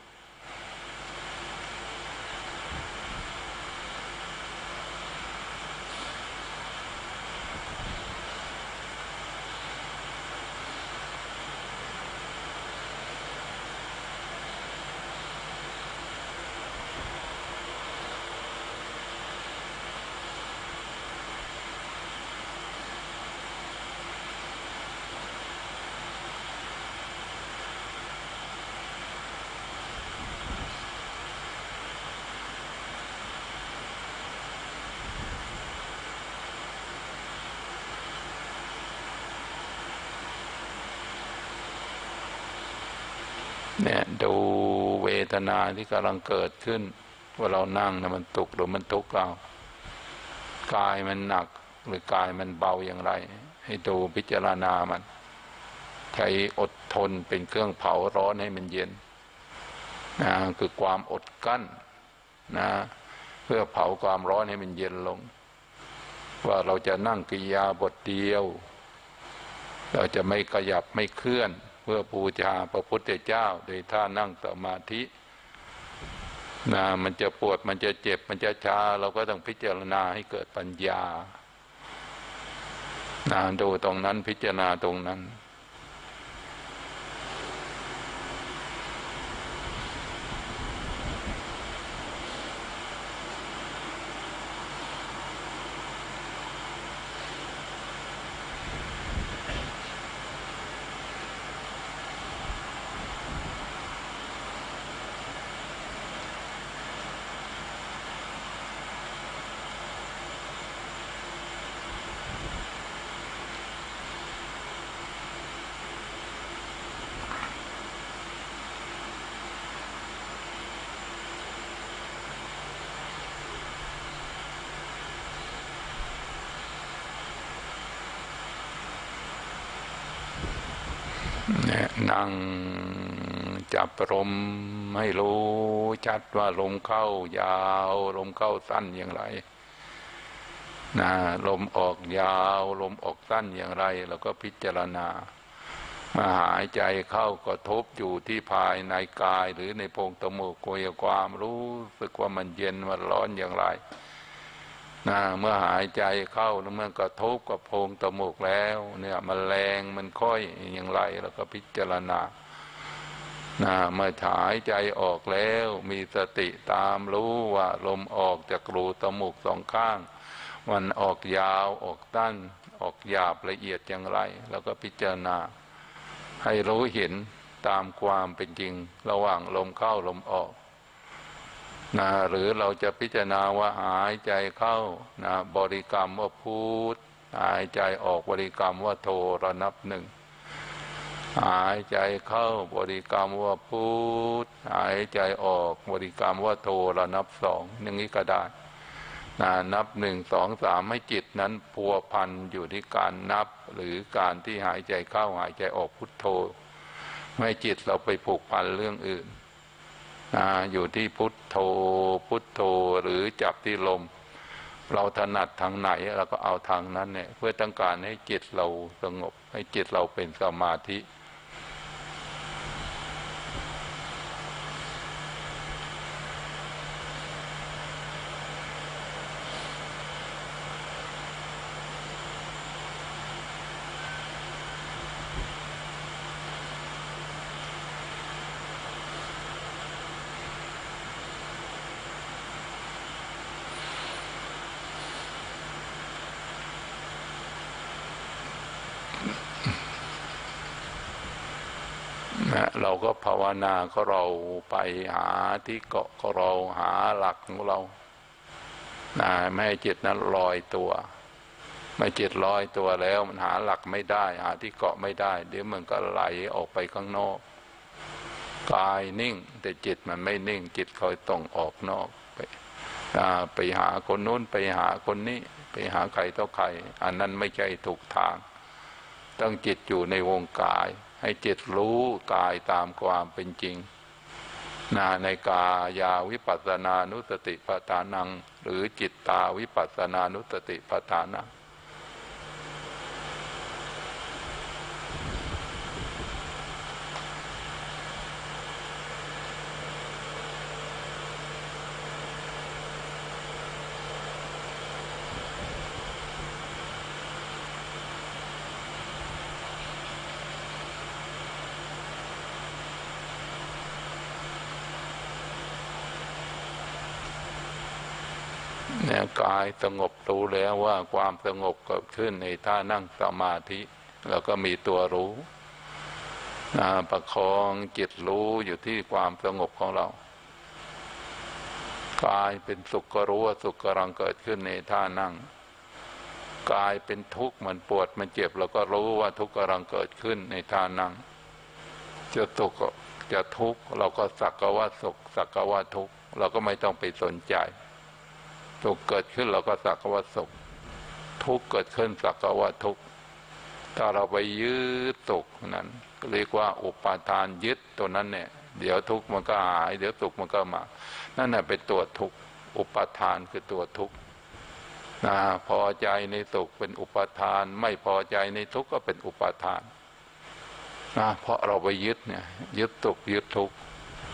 เนี่ยดูเวทนาที่กำลังเกิดขึ้นว่าเรานั่งนะมันตุกหรือมันทุกข์เรากายมันหนักหรือกายมันเบาอย่างไรให้ดูพิจารณามันใช้อดทนเป็นเครื่องเผาร้อนให้มันเย็นนะคือความอดกั้นนะเพื่อเผาความร้อนให้มันเย็นลงว่าเราจะนั่งกิริยาบทเดียวเราจะไม่ขยับไม่เคลื่อนเพื่อบูชาพระพุทธเจ้าโดยท่านั่งสมาธินะมันจะปวดมันจะเจ็บมันจะชาเราก็ต้องพิจารณาให้เกิดปัญญานะดูตรงนั้นพิจารณาตรงนั้นนั่งจับลมให้รู้ชัดว่าลมเข้ายาวลมเข้าสั้นอย่างไรนะลมออกยาวลมออกสั้นอย่างไรเราก็พิจารณามาหายใจเข้ากระทบอยู่ที่ภายในกายหรือในโพรงจมูกโกยความรู้สึกว่ามันเย็นมันร้อนอย่างไรนะเมื่อหายใจเข้าแล้วเมื่อกระทบกับโพรงจมูกแล้วเนี่ยมันแรงมันค่อยอย่างไรแล้วก็พิจารณานะเมื่อหายใจออกแล้วมีสติตามรู้ว่าลมออกจากรูจมูกสองข้างมันออกยาวออกตั้นออกหยาบละเอียดอย่างไรแล้วก็พิจารณาให้รู้เห็นตามความเป็นจริงระหว่างลมเข้าลมออกนะหรือเราจะพิจารณาว่าหายใจเข้านะบริกรรมว่าพุทหายใจออกบริกรรมว่าโทระนับหนึ่งหายใจเข้าบริกรรมว่าพุทหายใจออกบริกรรมว่าโทระนับสองอย่างนี้ก็ได้นะนับหนึ่งสองสามให้จิตนั้นพัวพันอยู่ที่การนับหรือการที่หายใจเข้าหายใจออกพุทโธไม่จิตเราไปผูกพันเรื่องอื่นนะอยู่ที่พุทโธพุทโธหรือจับที่ลมเราถนัดทางไหนเราก็เอาทางนั้นเนี่ยเพื่อต้องการให้จิตเราสงบให้จิตเราเป็นสมาธิเราก็ภาวนาก็เราไปหาที่เกาะก็เราหาหลักของเรานะไม่ให้จิตนั้นลอยตัวไม่จิตลอยตัวแล้วมันหาหลักไม่ได้หาที่เกาะไม่ได้เดี๋ยวมันก็ไหลออกไปข้างนอกกายนิ่งแต่จิตมันไม่นิ่งจิตคอยต้องออกนอกไปไปหาคนนู้นไปหาคนนี้ไปหาใครต่อใครอันนั้นไม่ใช่ถูกทางต้องจิตอยู่ในวงกายให้จิตรู้กายตามความเป็นจริงนาในกายาวิปัสสนานุสติปัฏฐานังหรือจิตตาวิปัสสนานุสติปัฏฐานังเนี่ยกายสงบรู้แล้วว่าความสงบเกิดขึ้นในท่านั่งสมาธิแล้วก็มีตัวรู้นะประคองจิตรู้อยู่ที่ความสงบของเรากายเป็นสุขก็รู้ว่าสุขกำลังเกิดขึ้นในท่านั่งกายเป็นทุกข์มันปวดมันเจ็บเราก็รู้ว่าทุกข์กำลังเกิดขึ้นในท่านั่งจะสุขจะทุกข์เราก็สักว่าสุขสักว่าทุกข์เราก็ไม่ต้องไปสนใจสุขเกิดขึ้นเราก็สักว่าสุขทุกข์เกิดขึ้นสักว่าทุกข์ถ้าเราไปยึดสุขนั้นเรียกว่าอุปาทานยึดตัวนั้นเนี่ยเดี๋ยวทุกข์มันก็หายเดี๋ยวสุขมันก็มานั่นน่ะเป็นตัวทุกข์อุปาทานคือตัวทุกข์นะพอใจในสุขเป็นอุปาทานไม่พอใจในทุกข์ก็เป็นอุปาทานนะเพราะเราไปยึดเนี่ยยึดสุขยึดทุกข์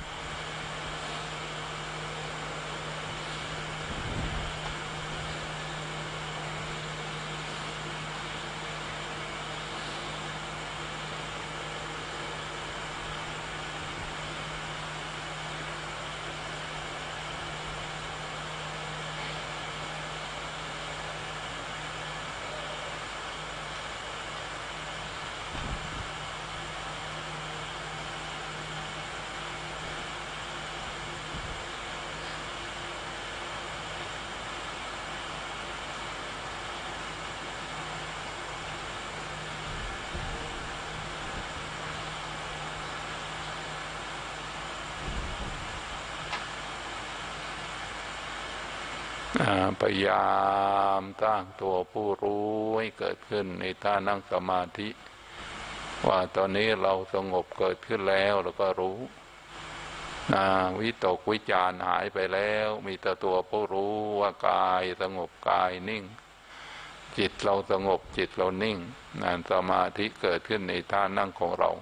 พยายามตั้งตัวผู้รู้ให้เกิดขึ้นในท่านั่งสมาธิว่าตอนนี้เราสงบเกิดขึ้นแล้วเราก็รู้นะวิตกวิจารหายไปแล้วมีแต่ตัวผู้รู้ว่ากายสงบกายนิ่งจิตเราสงบจิตเรานิ่งนั่นสมาธิเกิดขึ้นในท่านั่งของเรา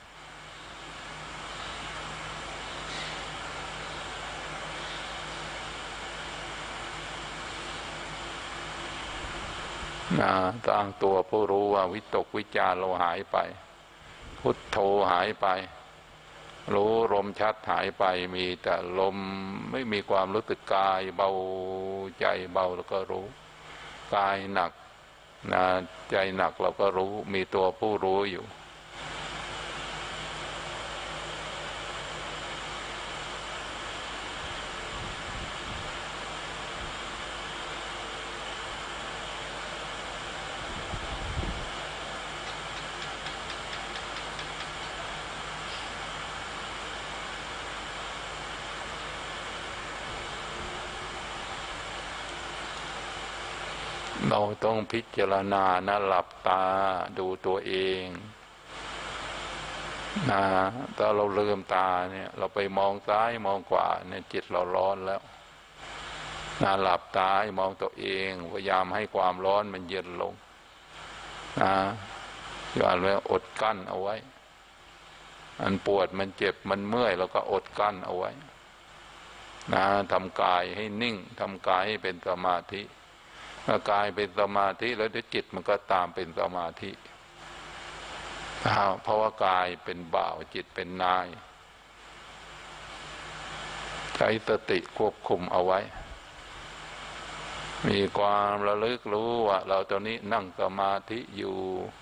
นะตั้งตัวผู้รู้ว่าวิตกวิจารเราหายไปพุทโธหายไปรู้ลมชัดหายไปมีแต่ลมไม่มีความรู้สึกกายเบาใจเบาแล้วก็รู้กายหนักนะใจหนักเราก็รู้มีตัวผู้รู้อยู่เราต้องพิจารณานะหลับตาดูตัวเองนะถ้าเราลืมตาเนี่ยเราไปมองซ้ายมองขวาเนี่ยจิตเราร้อนแล้วนะหลับตามองตัวเองพยายามให้ความร้อนมันเย็นลงนะอย่าเลยอดกั้นเอาไว้มันปวดมันเจ็บมันเมื่อยเราก็อดกั้นเอาไว้นะทำกายให้นิ่งทำกายให้เป็นสมาธิเมื่อกายเป็นสมาธิแล้วเดี๋ยวจิตมันก็ตามเป็นสมาธิเพราะว่ากายเป็นบ่าวจิตเป็นนายใช้สติควบคุมเอาไว้มีความระลึกรู้ว่าเราตอนนี้นั่งสมาธิอยู่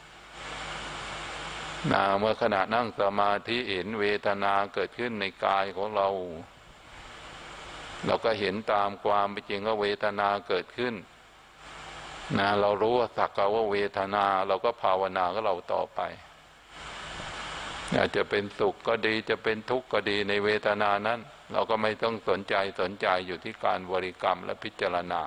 นะเมื่อขณะนั่งสมาธิเห็นเวทนาเกิดขึ้นในกายของเราเราก็เห็นตามความเป็นจริงว่าเวทนาเกิดขึ้นนะเรารู้ว่าสักแต่ว่าเวทนาเราก็ภาวนาก็เราต่อไปอาจจะเป็นสุขก็ดีจะเป็นทุกข์ก็ดีในเวทนานั้นเราก็ไม่ต้องสนใจสนใจอยู่ที่การบริกรรมและพิจารณา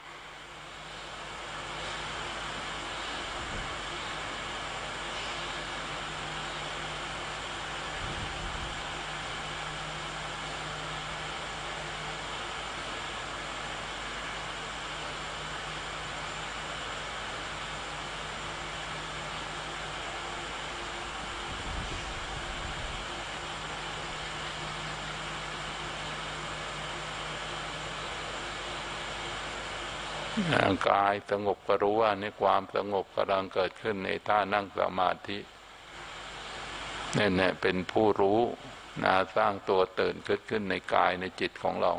กายสงบก็รู้ว่าในความสงบกำลังเกิดขึ้นในท่านั่งสมาธินี่แหละเป็นผู้รู้นะสร้างตัวตื่นเกิดขึ้นในกายในจิตของเรา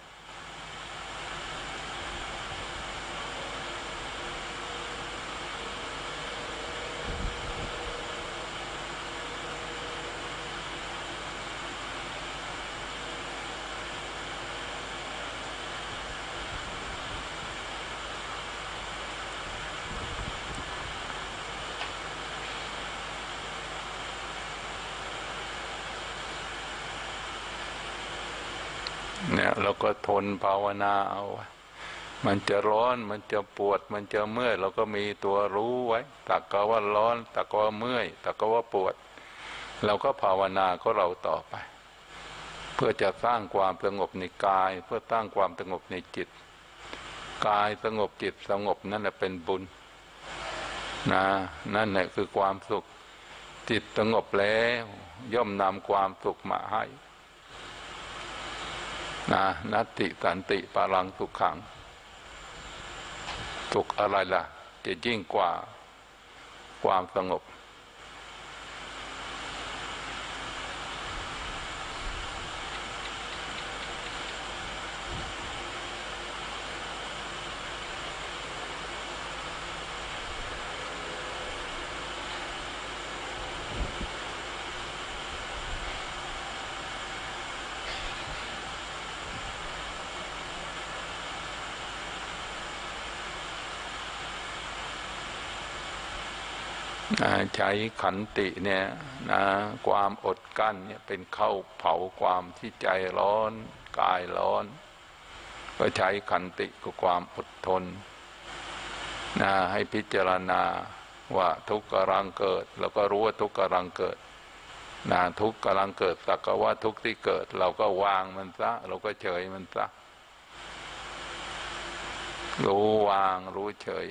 เนี่ยเราก็ทนภาวนาเอามันจะร้อนมันจะปวดมันจะเมื่อยเราก็มีตัวรู้ไว้ตักก็ว่าร้อนตักก็ว่าเมื่อยตักก็ว่าปวดเราก็ภาวนาก็เราต่อไปเพื่อจะสร้างความสงบในกายเพื่อสร้างความสงบในจิตกายสงบจิตสงบนั่นแหละเป็นบุญนะนั่นแหละคือความสุขจิตสงบแล้วย่อมนำความสุขมาให้นะนัตติสันติปารังสุขขังสุขอะไรล่ะจะยิ่งกว่าความสงบใช้ขันติเนี่ยนะความอดกั้นเนี่ยเป็นเข้าเผาความที่ใจร้อนกายร้อนก็ใช้ขันติกับความอดทนนะให้พิจารณาว่าทุกข์กำลังเกิดแล้วก็รู้ว่าทุกข์กำลังเกิดนะทุกข์กำลังเกิดสักว่าทุกข์ที่เกิดเราก็วางมันซะเราก็เฉยมันซะรู้วางรู้เฉย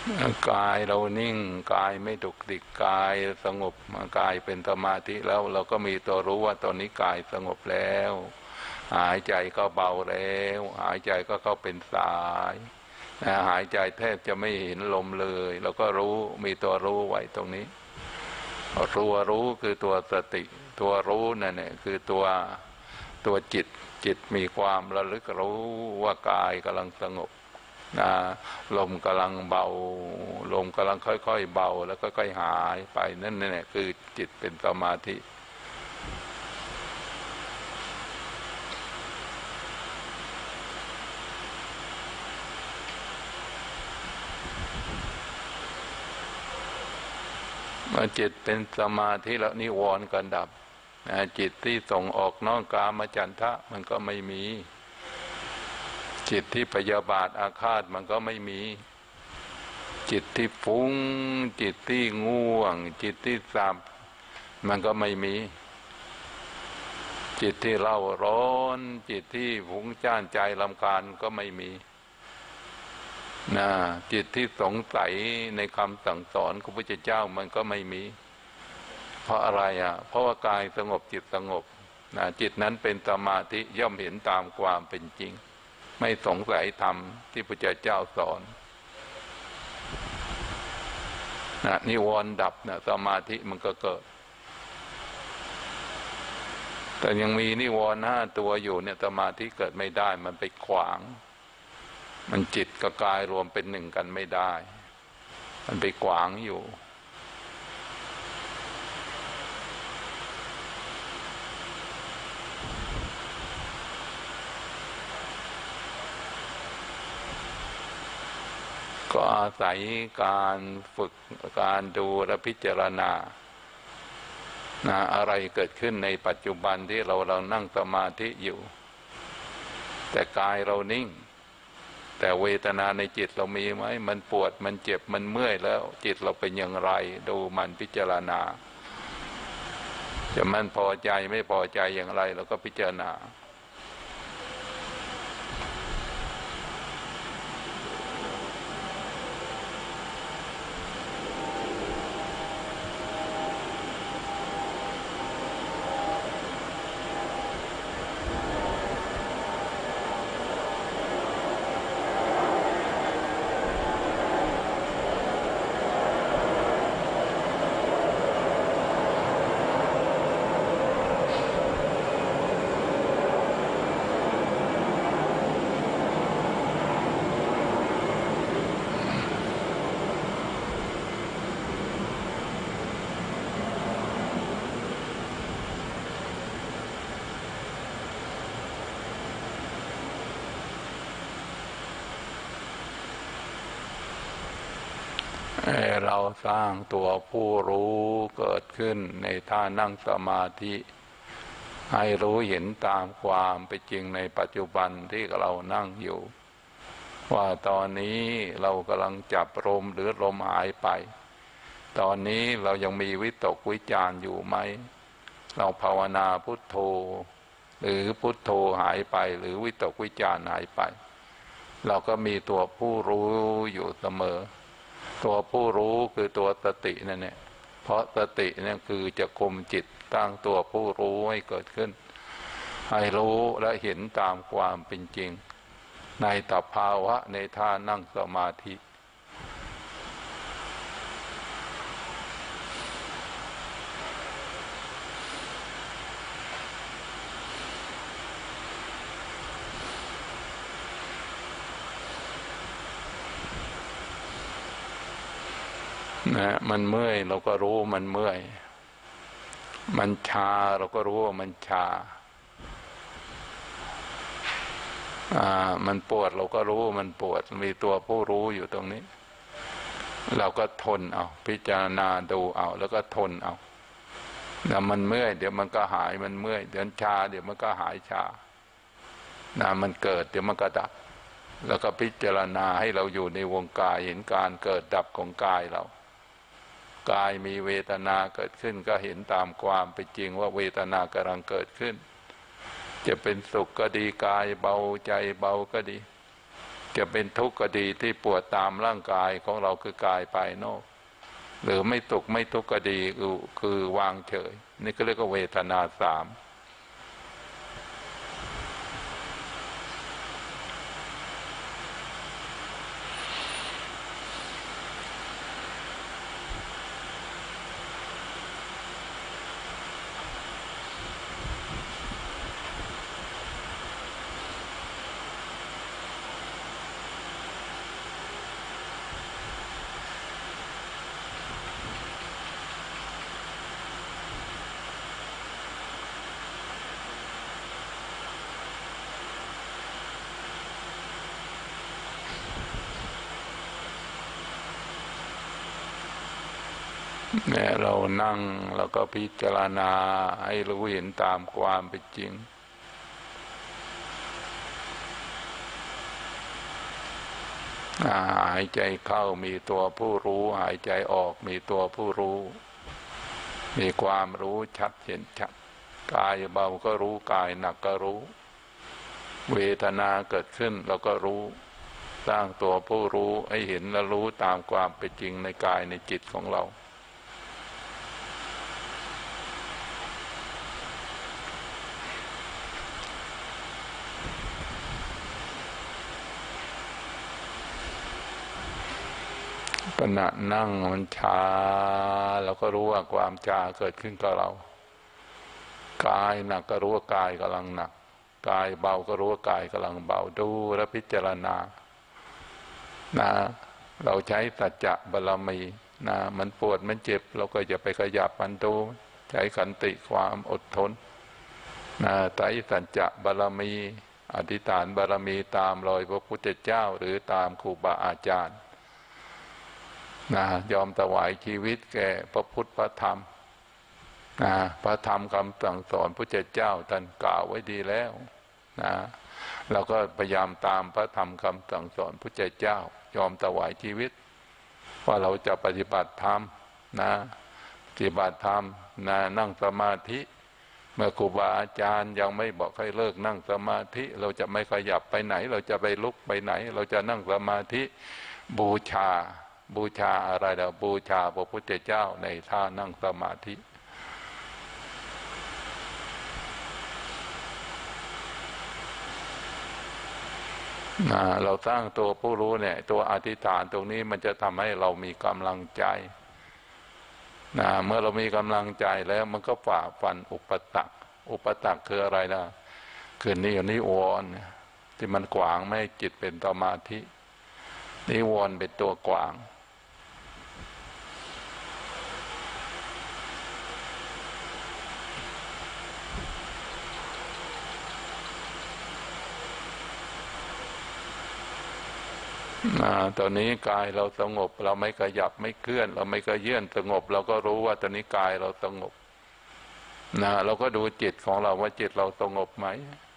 กายเรานิ่งกายไม่ดุกดิกกายสงบกายเป็นสมาธิแล้วเราก็มีตัวรู้ว่าตอนนี้กายสงบแล้วหายใจก็เบาแล้วหายใจก็เข้าเป็นสายหายใจแทบจะไม่เห็นลมเลยเราก็รู้มีตัวรู้ไว้ตรงนี้ตัวรู้คือตัวสติตัวรู้นั่นแหละคือตัวตัวจิตจิตมีความระลึกรู้ว่ากายกำลังสงบลมกำลังเบาลมกำลังค่อยๆเบาแล้วก็ค่อยหายไปนั่นแหละคือจิตเป็นสมาธิเมื่อจิตเป็นสมาธิแล้วนิวรณ์ก็ดับจิตที่ส่งออกนอกกามฉันทะมันก็ไม่มีจิตที่พยาบาทอาฆาตมันก็ไม่มีจิตที่ฟุ้งจิตที่ง่วงจิตที่สับมันก็ไม่มีจิตที่เล่าร้อนจิตที่ฟุ้งจ้านใจรำคาญก็ไม่มีนะจิตที่สงสัยในคำสั่งสอนของพระพุทธเจ้ามันก็ไม่มีเพราะอะไรอ่ะเพราะว่ากายสงบจิตสงบนะจิตนั้นเป็นสมาธิย่อมเห็นตามความเป็นจริงไม่สงสัยธรรมที่พระพุทธเจ้าสอนนะนิวรณ์ดับนะสมาธิมันก็เกิดแต่ยังมีนิวรณ์ห้าตัวอยู่เนี่ยสมาธิเกิดไม่ได้มันไปขวางมันจิตกับกายรวมเป็นหนึ่งกันไม่ได้มันไปขวางอยู่ก็อาศัยการฝึกการดูและพิจารณานะอะไรเกิดขึ้นในปัจจุบันที่เราเรานั่งสมาธิอยู่แต่กายเรานิ่งแต่เวทนาในจิตเรามีไหมมันปวดมันเจ็บมันเมื่อยแล้วจิตเราเป็นอย่างไรดูมันพิจารณาจะมันพอใจไม่พอใจอย่างไรเราก็พิจารณาเราสร้างตัวผู้รู้เกิดขึ้นในท่านั่งสมาธิให้รู้เห็นตามความเป็นจริงในปัจจุบันที่เรานั่งอยู่ว่าตอนนี้เรากำลังจับลมหรือลมหายไปตอนนี้เรายังมีวิตกวิจารอยู่ไหมเราภาวนาพุทโธหรือพุทโธหายไปหรือวิตกวิจารหายไปเราก็มีตัวผู้รู้อยู่เสมอตัวผู้รู้คือตัวสตินั่นแหละเพราะสติเนี่ยคือจะคุมจิตตั้งตัวผู้รู้ให้เกิดขึ้นให้รู้และเห็นตามความเป็นจริงในตภาวะในท่านั่งสมาธินะมันเมื่อยเราก็รู้มันเมื่อยมันชาเราก็รู้ว่ามันชาอ่ามันปวดเราก็รู้มันปวดมีตัวผู้รู้อยู่ตรงนี้เราก็ทนเอาพิจารณาดูเอาแล้วก็ทนเอานะมันเมื่อยเดี๋ยวมันก็หายมันเมื่อยเดี๋ยวชาเดี๋ยวมันก็หายชานะมันเกิดเดี๋ยวมันก็ดับแล้วก็พิจารณาให้เราอยู่ในวงกายเห็นการเกิดดับของกายเรากายมีเวทนาเกิดขึ้นก็เห็นตามความเป็นจริงว่าเวทนากำลังเกิดขึ้นจะเป็นสุขก็ดีกายเบาใจเบาก็ดีจะเป็นทุกข์ก็ดีที่ปวดตามร่างกายของเราคือกายภายนอกหรือไม่ทุกข์ไม่ทุกข์ก็ดีคือคือวางเฉยนี่ก็เรียกว่าเวทนาสามเนี่ยเรานั่งแล้วก็พิจารณาให้รู้เห็นตามความเป็นจริงหายใจเข้ามีตัวผู้รู้หายใจออกมีตัวผู้รู้มีความรู้ชัดเห็นชัดกายเบาก็รู้กายหนักก็รู้เวทนาเกิดขึ้นเราก็รู้สร้างตัวผู้รู้ให้เห็นและรู้ตามความเป็นจริงในกายในจิตของเราขณะนั่งมันชาเราก็รู้ว่าความชาเกิดขึ้นกับเรากายหนักก็รู้ว่ากายกำลังหนักกายเบาก็รู้ว่ากายกำลังเบาดูและพิจารณานะเราใช้สัจจะบารมีนะมันปวดมันเจ็บเราก็อย่าไปขยับมันดูใช้ขันติความอดทนนะไตรสัจจะบารมีอธิษฐานบารมีตามรอยพระพุทธเจ้าหรือตามครูบาอาจารย์นะยอมถวายชีวิตแก่พระพุทธพระธรรมนะพระธรรมคำสั่งสอนพระเจ้าท่านกล่าวไว้ดีแล้วนะเราก็พยายามตามพระธรรมคำสั่งสอนพระเจ้ายอมถวายชีวิตว่าเราจะปฏิบัติธรรมนะปฏิบัติธรรมนะนั่งสมาธิเมื่อครูบาอาจารย์ยังไม่บอกให้เลิกนั่งสมาธิเราจะไม่ขยับไปไหนเราจะไปลุกไปไหนเราจะนั่งสมาธิบูชาบูชาอะไรเราบูชาพระพุทธเจ้าในท่านั่งสมาธิเราสร้างตัวผู้รู้เนี่ยตัวอธิษฐานตรงนี้มันจะทำให้เรามีกำลังใจนะเมื่อเรามีกำลังใจแล้วมันก็ฝ่าฟันอุปสรรคอุปสรรคคืออะไรนะคือนินิวรณ์ที่มันขวางไม่ให้จิตเป็นสมาธินิวรณ์เป็นตัวขวางตอนนี้กายเราสงบเราไม่ขยับไม่เคลื่อนเราไม่กระเยื่อนสงบเราก็รู้ว่าตอนนี้กายเราสงบนะเราก็ดูจิตของเราว่าจิตเราสงบไหม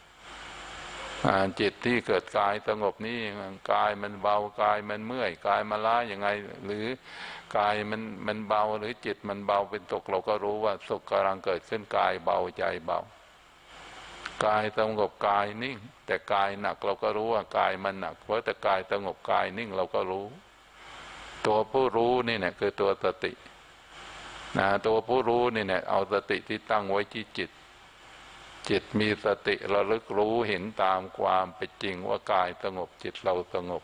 จิตที่เกิดกายสงบนี้กายมันเบากายมันเมื่อยกายมันล้าอย่างไงหรือกายมันมันเบาหรือจิตมันเบาเป็นตกเราก็รู้ว่าสุขกำลังเกิดขึ้นกายเบาใจเบากายสงบกายนิ่งแต่กายหนักเราก็รู้ว่ากายมันหนักเพราะแต่กายสงบกายนิ่งเราก็รู้ตัวผู้รู้นี่เนี่ยคือตัวสตินะตัวผู้รู้นี่เนี่ยเอาสติที่ตั้งไว้ที่จิตจิตมีสติระลึกรู้เห็นตามความเป็นจริงว่ากายสงบจิตเราสงบ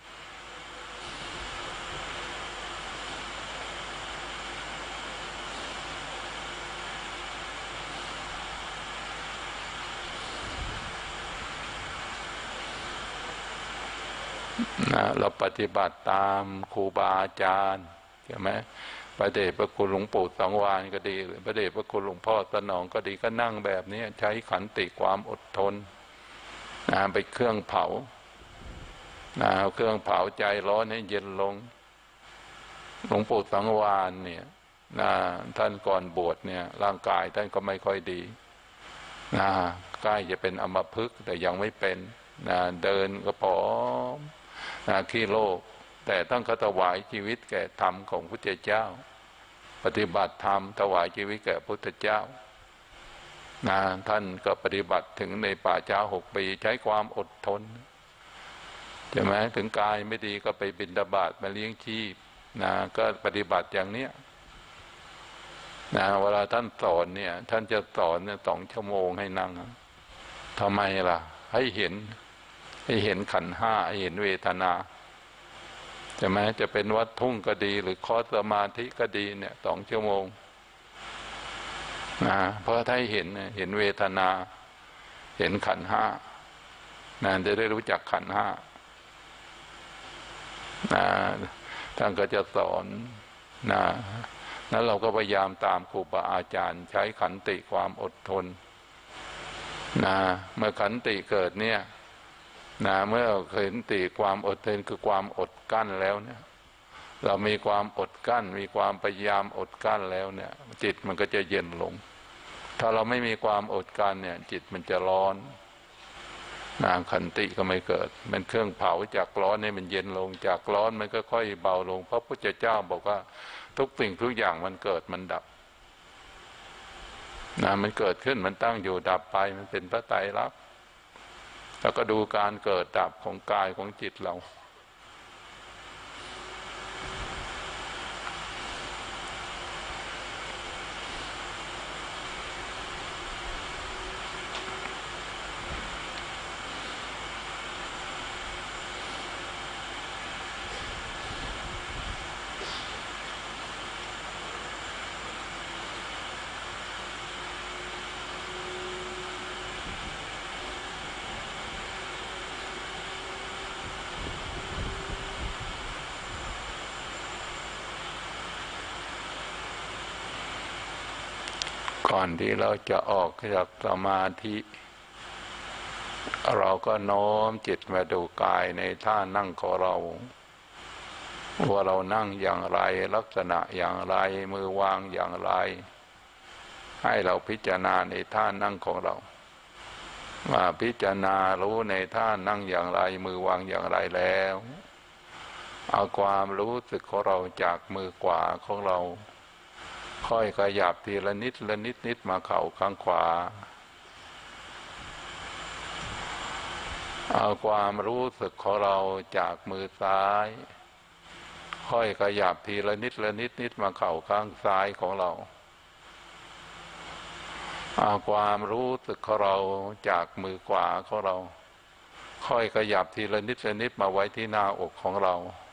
นะเราปฏิบัติตามครูบาอาจารย์ใช่ไหมพระเดชพระคุณหลวงปู่สังวาลก็ดีหรือพระเดชพระคุณหลวงพ่อสนองก็ดีก็นั่งแบบนี้ใช้ขันติความอดทนนะไปเครื่องเผานะเครื่องเผาใจร้อนให้เย็นลงหลวงปู่สังวาลเนี่ยนะท่านก่อนบวชเนี่ยร่างกายท่านก็ไม่ค่อยดีนะใกล้จะเป็นอัมพฤกษ์แต่ยังไม่เป็นนะเดินก็ผอมนะขี้โรคแต่ต้องถวายชีวิตแก่ธรรมของพุทธเจ้าปฏิบัติธรรมถวายชีวิตแก่พุทธเจ้านะท่านก็ปฏิบัติถึงในป่าช้าหกปีใช้ความอดทนใช่ไหมถึงกายไม่ดีก็ไปบิณฑบาตมาเลี้ยงชีพนะก็ปฏิบัติอย่างเนี้ยนะเวลาท่านสอนเนี่ยท่านจะสอนเนี่ยสองชั่วโมงให้นั่งทำไมล่ะให้เห็นให้เห็นขันธ์ห้าให้เห็นเวทนาใช่ไหมจะเป็นวัดทุ่งก็ดีหรือคอร์สสมาธิก็ดีเนี่ยสองชั่วโมงนะเพราะถ้าเห็นเห็นเวทนาเห็นขันธ์ห้านะจะได้รู้จักขันธ์ห้านะท่านก็จะสอนนะนั้นเราก็พยายามตามครูบาอาจารย์ใช้ขันติความอดทนนะเมื่อขันติเกิดเนี่ยนะเมื่อขันติความอดทนคือความอดกั้นแล้วเนี่ยเรามีความอดกั้นมีความพยายามอดกั้นแล้วเนี่ยจิตมันก็จะเย็นลงถ้าเราไม่มีความอดกั้นเนี่ยจิตมันจะร้อนนะขันติก็ไม่เกิดมันเครื่องเผาจากร้อนให้มันเย็นลงจากร้อนมันก็ค่อยเบาลงเพราะพระพุทธเจ้าบอกว่าทุกสิ่งทุกอย่างมันเกิดมันดับนะมันเกิดขึ้นมันตั้งอยู่ดับไปมันเป็นพระไตรลักษณ์แล้วก็ดูการเกิดดับของกายของจิตเราก่อนที่เราจะออกจากสมาธิเราก็โน้มจิตมาดูกายในท่านั่งของเราว่าเรานั่งอย่างไรลักษณะอย่างไรมือวางอย่างไรให้เราพิจารณาในท่านั่งของเราว่าพิจารณารู้ในท่านั่งอย่างไรมือวางอย่างไรแล้วเอาความรู้สึกของเราจากมือขวาของเราค่อยขยับทีละนิดละนิดนิดมาเข่าข้างขวาเอาความรู้สึกของเราจากมือซ้ายค่อยขยับทีละนิดละนิดนิดมาเข่าข้างซ้ายของเราเอาความรู้สึกของเราจากมือขวาของเราค่อยขยับทีละนิดละนิดมาไว้ที่หน้าอกของเรา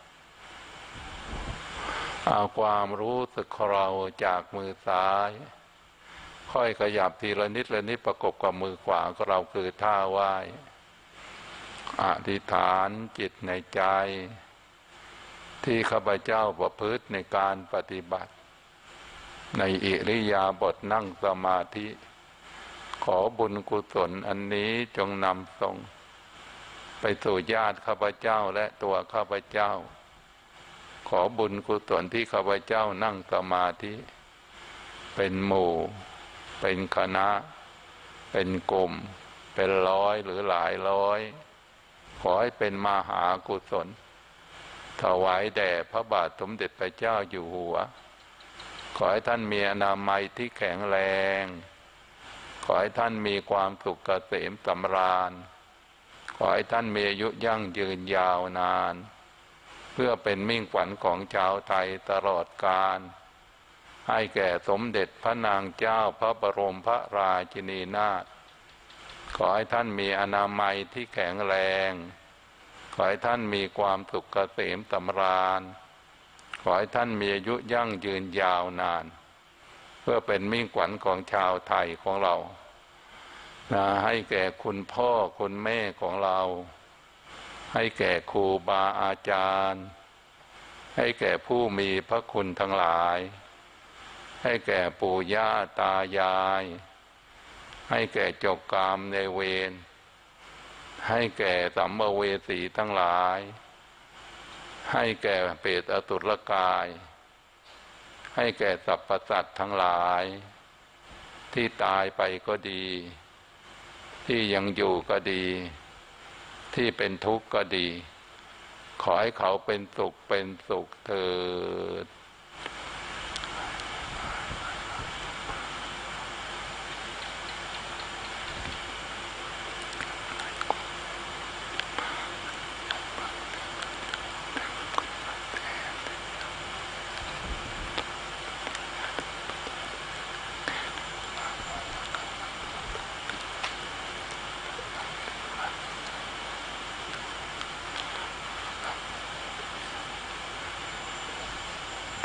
เอาความรู้สึกของเราจากมือซ้ายค่อยขยับทีละนิดละนิดประกบกับมือขวาของเราคือท่าไหว้อธิษฐานจิตในใจที่ข้าพเจ้าประพฤติในการปฏิบัติในอิริยาบถนั่งสมาธิขอบุญกุศลอันนี้จงนำส่งไปสู่ญาติข้าพเจ้าและตัวข้าพเจ้าขอบุญกุศลที่ข้าพเจ้านั่งสมาธิเป็นหมู่เป็นคณะเป็นกลุ่มเป็นร้อยหรือหลายร้อยขอให้เป็นมหากุศลถวายแด่พระบาทสมเด็จพระเจ้าอยู่หัวขอให้ท่านมีอนามัยที่แข็งแรงขอให้ท่านมีความสุขเกษมสำราญขอให้ท่านมีอายุยั่งยืนยาวนานเพื่อเป็นมิ่งขวัญของชาวไทยตลอดกาลให้แก่สมเด็จพระนางเจ้าพระบรมพระราชินีนาถขอให้ท่านมีอนามัยที่แข็งแรงขอให้ท่านมีความสุขเกษมสำราญขอให้ท่านมีอายุยั่งยืนยาวนานเพื่อเป็นมิ่งขวัญของชาวไทยของเรานะให้แก่คุณพ่อคุณแม่ของเราให้แก่ครูบาอาจารย์ให้แก่ผู้มีพระคุณทั้งหลายให้แก่ปู่ย่าตายายให้แก่เจ้ากรรมนายเวรให้แก่สัมภเวสีทั้งหลายให้แก่เปรตอสุรกายให้แก่สรรพสัตว์ทั้งหลายที่ตายไปก็ดีที่ยังอยู่ก็ดีที่เป็นทุกข์ก็ดีขอให้เขาเป็นสุขเป็นสุขเถิด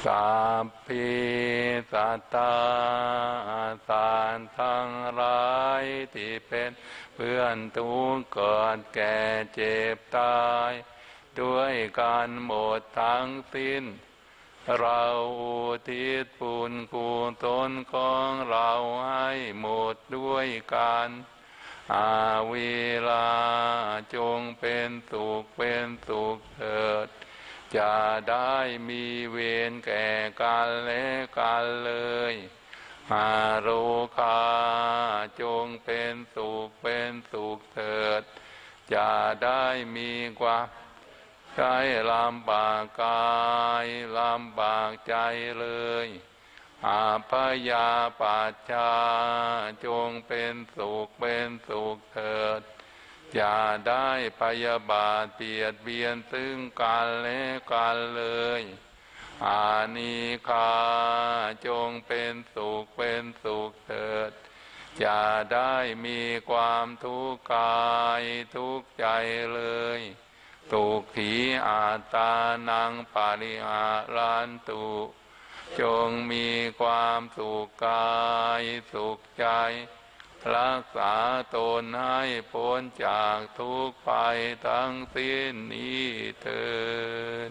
สัพพิสัตตาสัตว์ทั้งหลายที่เป็นเพื่อนทุกข์เกิดแก่เจ็บตายด้วยกันหมดทั้งสิ้นเราอุทิศบุญกุศลของเราให้หมดด้วยกันอาวิลาจงเป็นสุขเป็นสุขเถิดจะได้มีเวรแก่กันและกันเลยอาโรคาจงเป็นสุขเป็นสุขเถิดจะได้มีความใช้ลำบากกายลำบากใจเลยอาพยาปัจจาจงเป็นสุขเป็นสุขเถิดอย่าได้พยาบาทเบียดเบียนซึ่งกันและกันเลยอานิคาจงเป็นสุขเป็นสุขเถิดอย่าได้มีความทุกข์กายทุกข์ใจเลยตุขีอาตานังปาริหารันตุจงมีความสุขกายสุขใจรักษาตนให้พ้นจากทุกข์ไปทั้งสิ้นนี้เถิด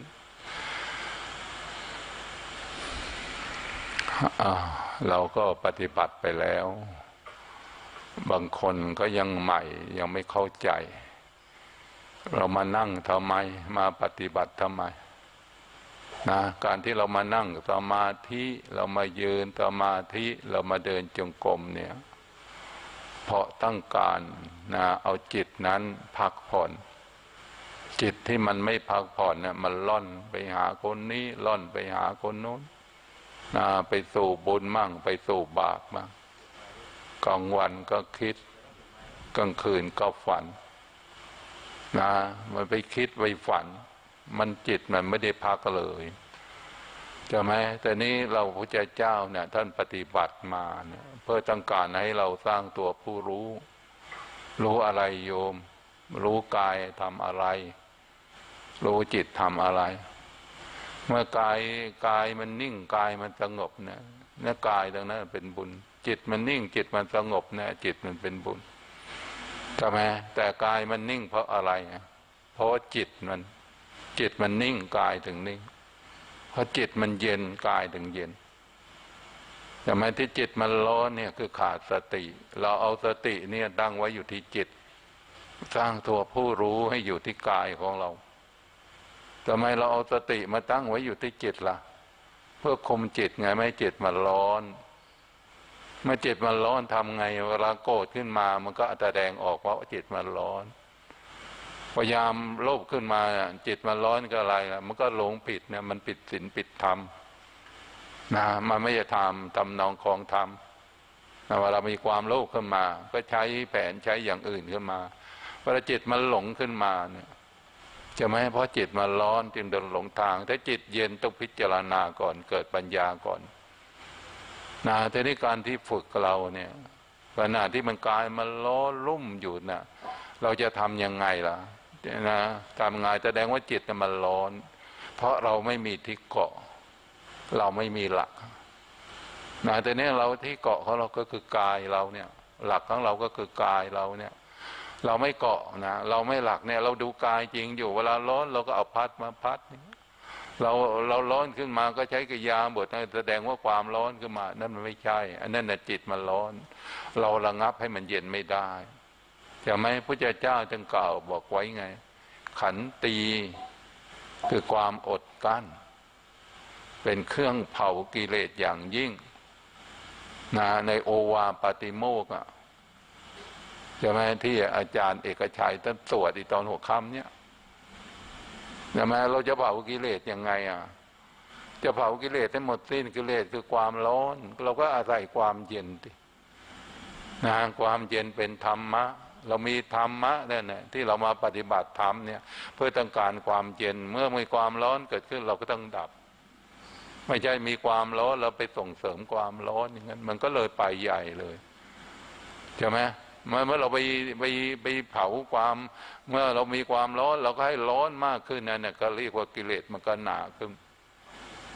เราก็ปฏิบัติไปแล้วบางคนก็ยังใหม่ยังไม่เข้าใจเรามานั่งทำไมมาปฏิบัติทำไมนะการที่เรามานั่งสมาธิเรามายืนสมาธิเรามาเดินจงกรมเนี่ยเพราะต้องการนะเอาจิตนั้นพักผ่อนจิตที่มันไม่พักผ่อนเนี่ยมันล่อนไปหาคนนี้ล่อนไปหาคนโน้นนะไปสู่บุญมั่งไปสู่บาปมั่งกลางวันก็คิดกลางคืนก็ฝันนะมันไปคิดไปฝันมันจิตมันไม่ได้พักเลยใช่ไหมแต่นี้เราพระเจ้าเนี่ยท่านปฏิบัติมาเนี่ยเพื่อต้องการให้เราสร้างตัวผู้รู้รู้อะไรโยมรู้กายทำอะไรรู้จิตทำอะไรเมื่อกายกายมันนิ่งกายมันสงบเนี่ยเนี่ยกายตรงนั้นเป็นบุญจิตมันนิ่งจิตมันสงบเนี่ยจิตมันเป็นบุญใช่ไหมแต่กายมันนิ่งเพราะอะไรเพราะจิตมันจิตมันนิ่งกายถึงนิ่งเพราะจิตมันเย็นกายถึงเย็นใช่ไหมที่จิตมันร้อนเนี่ยคือขาดสติเราเอาสติเนี่ยตั้งไว้อยู่ที่จิตสร้างตัวผู้รู้ให้อยู่ที่กายของเราทำไมเราเอาสติมาตั้งไว้อยู่ที่จิตล่ะเพื่อคุมจิตไงไม่จิตมันร้อนเมื่อจิตมันร้อนทำไงเวลาโกรธขึ้นมามันก็แสดงออกว่าจิตมันร้อนพยายามโลภขึ้นมาจิตมันร้อนก็อะไรล่ะมันก็หลงผิดเนี่ยมันผิดศีลผิดธรรมนะมันไม่จะทำทำนองคลองธรรมนะเวลามีความโลภขึ้นมาก็ใช้แผนใช้อย่างอื่นขึ้นมาเวลาจิตมันหลงขึ้นมาเนี่ยจะไม่เพราะจิตมันร้อนจึงเดินหลงทางถ้าจิตเย็นต้องพิจารณาก่อนเกิดปัญญาก่อนนะแต่ในการที่ฝึกเราเนี่ยขณะที่มันกายมันล้อลุ่มอยู่นะเราจะทำยังไงล่ะนะทำไงแสดงว่าจิตมันร้อนเพราะเราไม่มีที่เกาะเราไม่มีหลักนะแต่นี้เราที่เกาะของเราก็คือกายเราเนี่ยหลักของเราก็คือกายเราเนี่ยเราไม่เกาะนะเราไม่หลักเนี่ยเราดูกายจริงอยู่เวลาร้อนเราก็เอาพัดมาพัดเราเราร้อนขึ้นมาก็ใช้กิริยาบทแสดงว่าความร้อนขึ้นมานั่นมันไม่ใช่อันนั้นน่ะจิตมันร้อนเราระงับให้มันเย็นไม่ได้จะไหมพระเจ้าจึงกล่าวบอกไว้ไงขันตีคือความอดกั้นเป็นเครื่องเผากิเลสอย่างยิ่งนะในโอวาปาติโมกข์อ่ะจะไหมที่อาจารย์เอกชัยท่านสวดอีตอนหัวค่ำเนี่ยจะไหมเราจะเผากิเลสยังไงอ่ะจะเผากิเลสให้หมดสิ้นกิเลสคือความร้อนเราก็อาศัยความเย็นดินะความเย็นเป็นธรรมะเรามีธรรมะเนี่ยนะที่เรามาปฏิบัติธรรมเนี่ยเพื่อต้องการความเย็นเมื่อมีความร้อนเกิดขึ้นเราก็ต้องดับไม่ใช่มีความร้อนเราไปส่งเสริมความร้อนอย่างนั้นมันก็เลยไปใหญ่เลยใช่ไหมเมื่อเมื่อเราไปไปไปเผาความเมื่อเรามีความร้อนเราก็ให้ร้อนมากขึ้นนั่นน่ะก็เรียกว่ากิเลสมันก็หนาขึ้น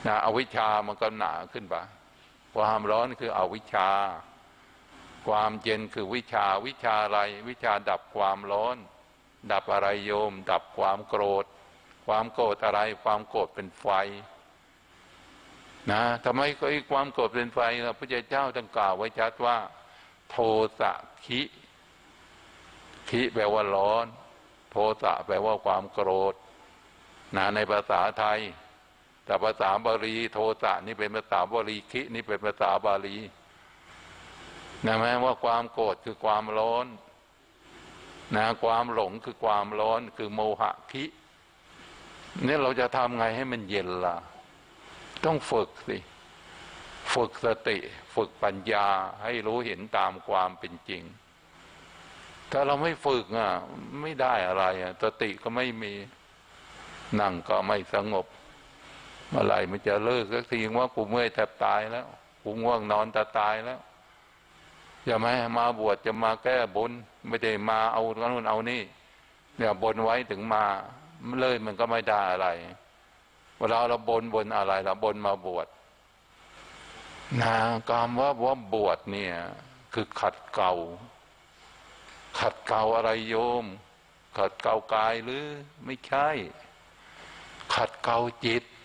นะอวิชชามันก็หนาขึ้นไปความร้อนคืออวิชชาความเย็นคือวิชาวิชาอะไรวิชาดับความร้อนดับอะไรโยมดับความโกรธความโกรธอะไรความโกรธเป็นไฟนะทำไมก็อีกความโกรธเป็นไฟนะพระเจ้าตั้งกล่าวไว้ชัดว่าโทสะขิขิแปลว่าร้อนโทสะแปลว่าความโกรธนะในภาษาไทยแต่ภาษาบาลีโทสะนี่เป็นภาษาบาลีขินี่เป็นภาษาบาลีนะแม้ว่าความโกรธคือความร้อนนะความหลงคือความร้อนคือโมหะขินี่เราจะทำไงให้มันเย็นล่ะต้องฝึกสิฝึกสติฝึกปัญญาให้รู้เห็นตามความเป็นจริงถ้าเราไม่ฝึกอ่ะไม่ได้อะไรอ่ะสติก็ไม่มีนั่งก็ไม่สงบเมื่อไหร่มันจะเลิกสักทีว่ากูเมื่อยแทบตายแล้วกูง่วงนอนจะตายแล้วอย่ามามาบวชจะมาแก้บนไม่ได้มาเอานู่นเอานี่เนี่ยบนไว้ถึงมาเลยมันก็ไม่ได้อะไรเวลาเราบนบนอะไรเราบนมาบวชนะกรรมว่าว่าบวชเนี่ยคือขัดเกลาขัดเกลาอะไรโยมขัดเกลากายหรือไม่ใช่ขัดเกลาจิต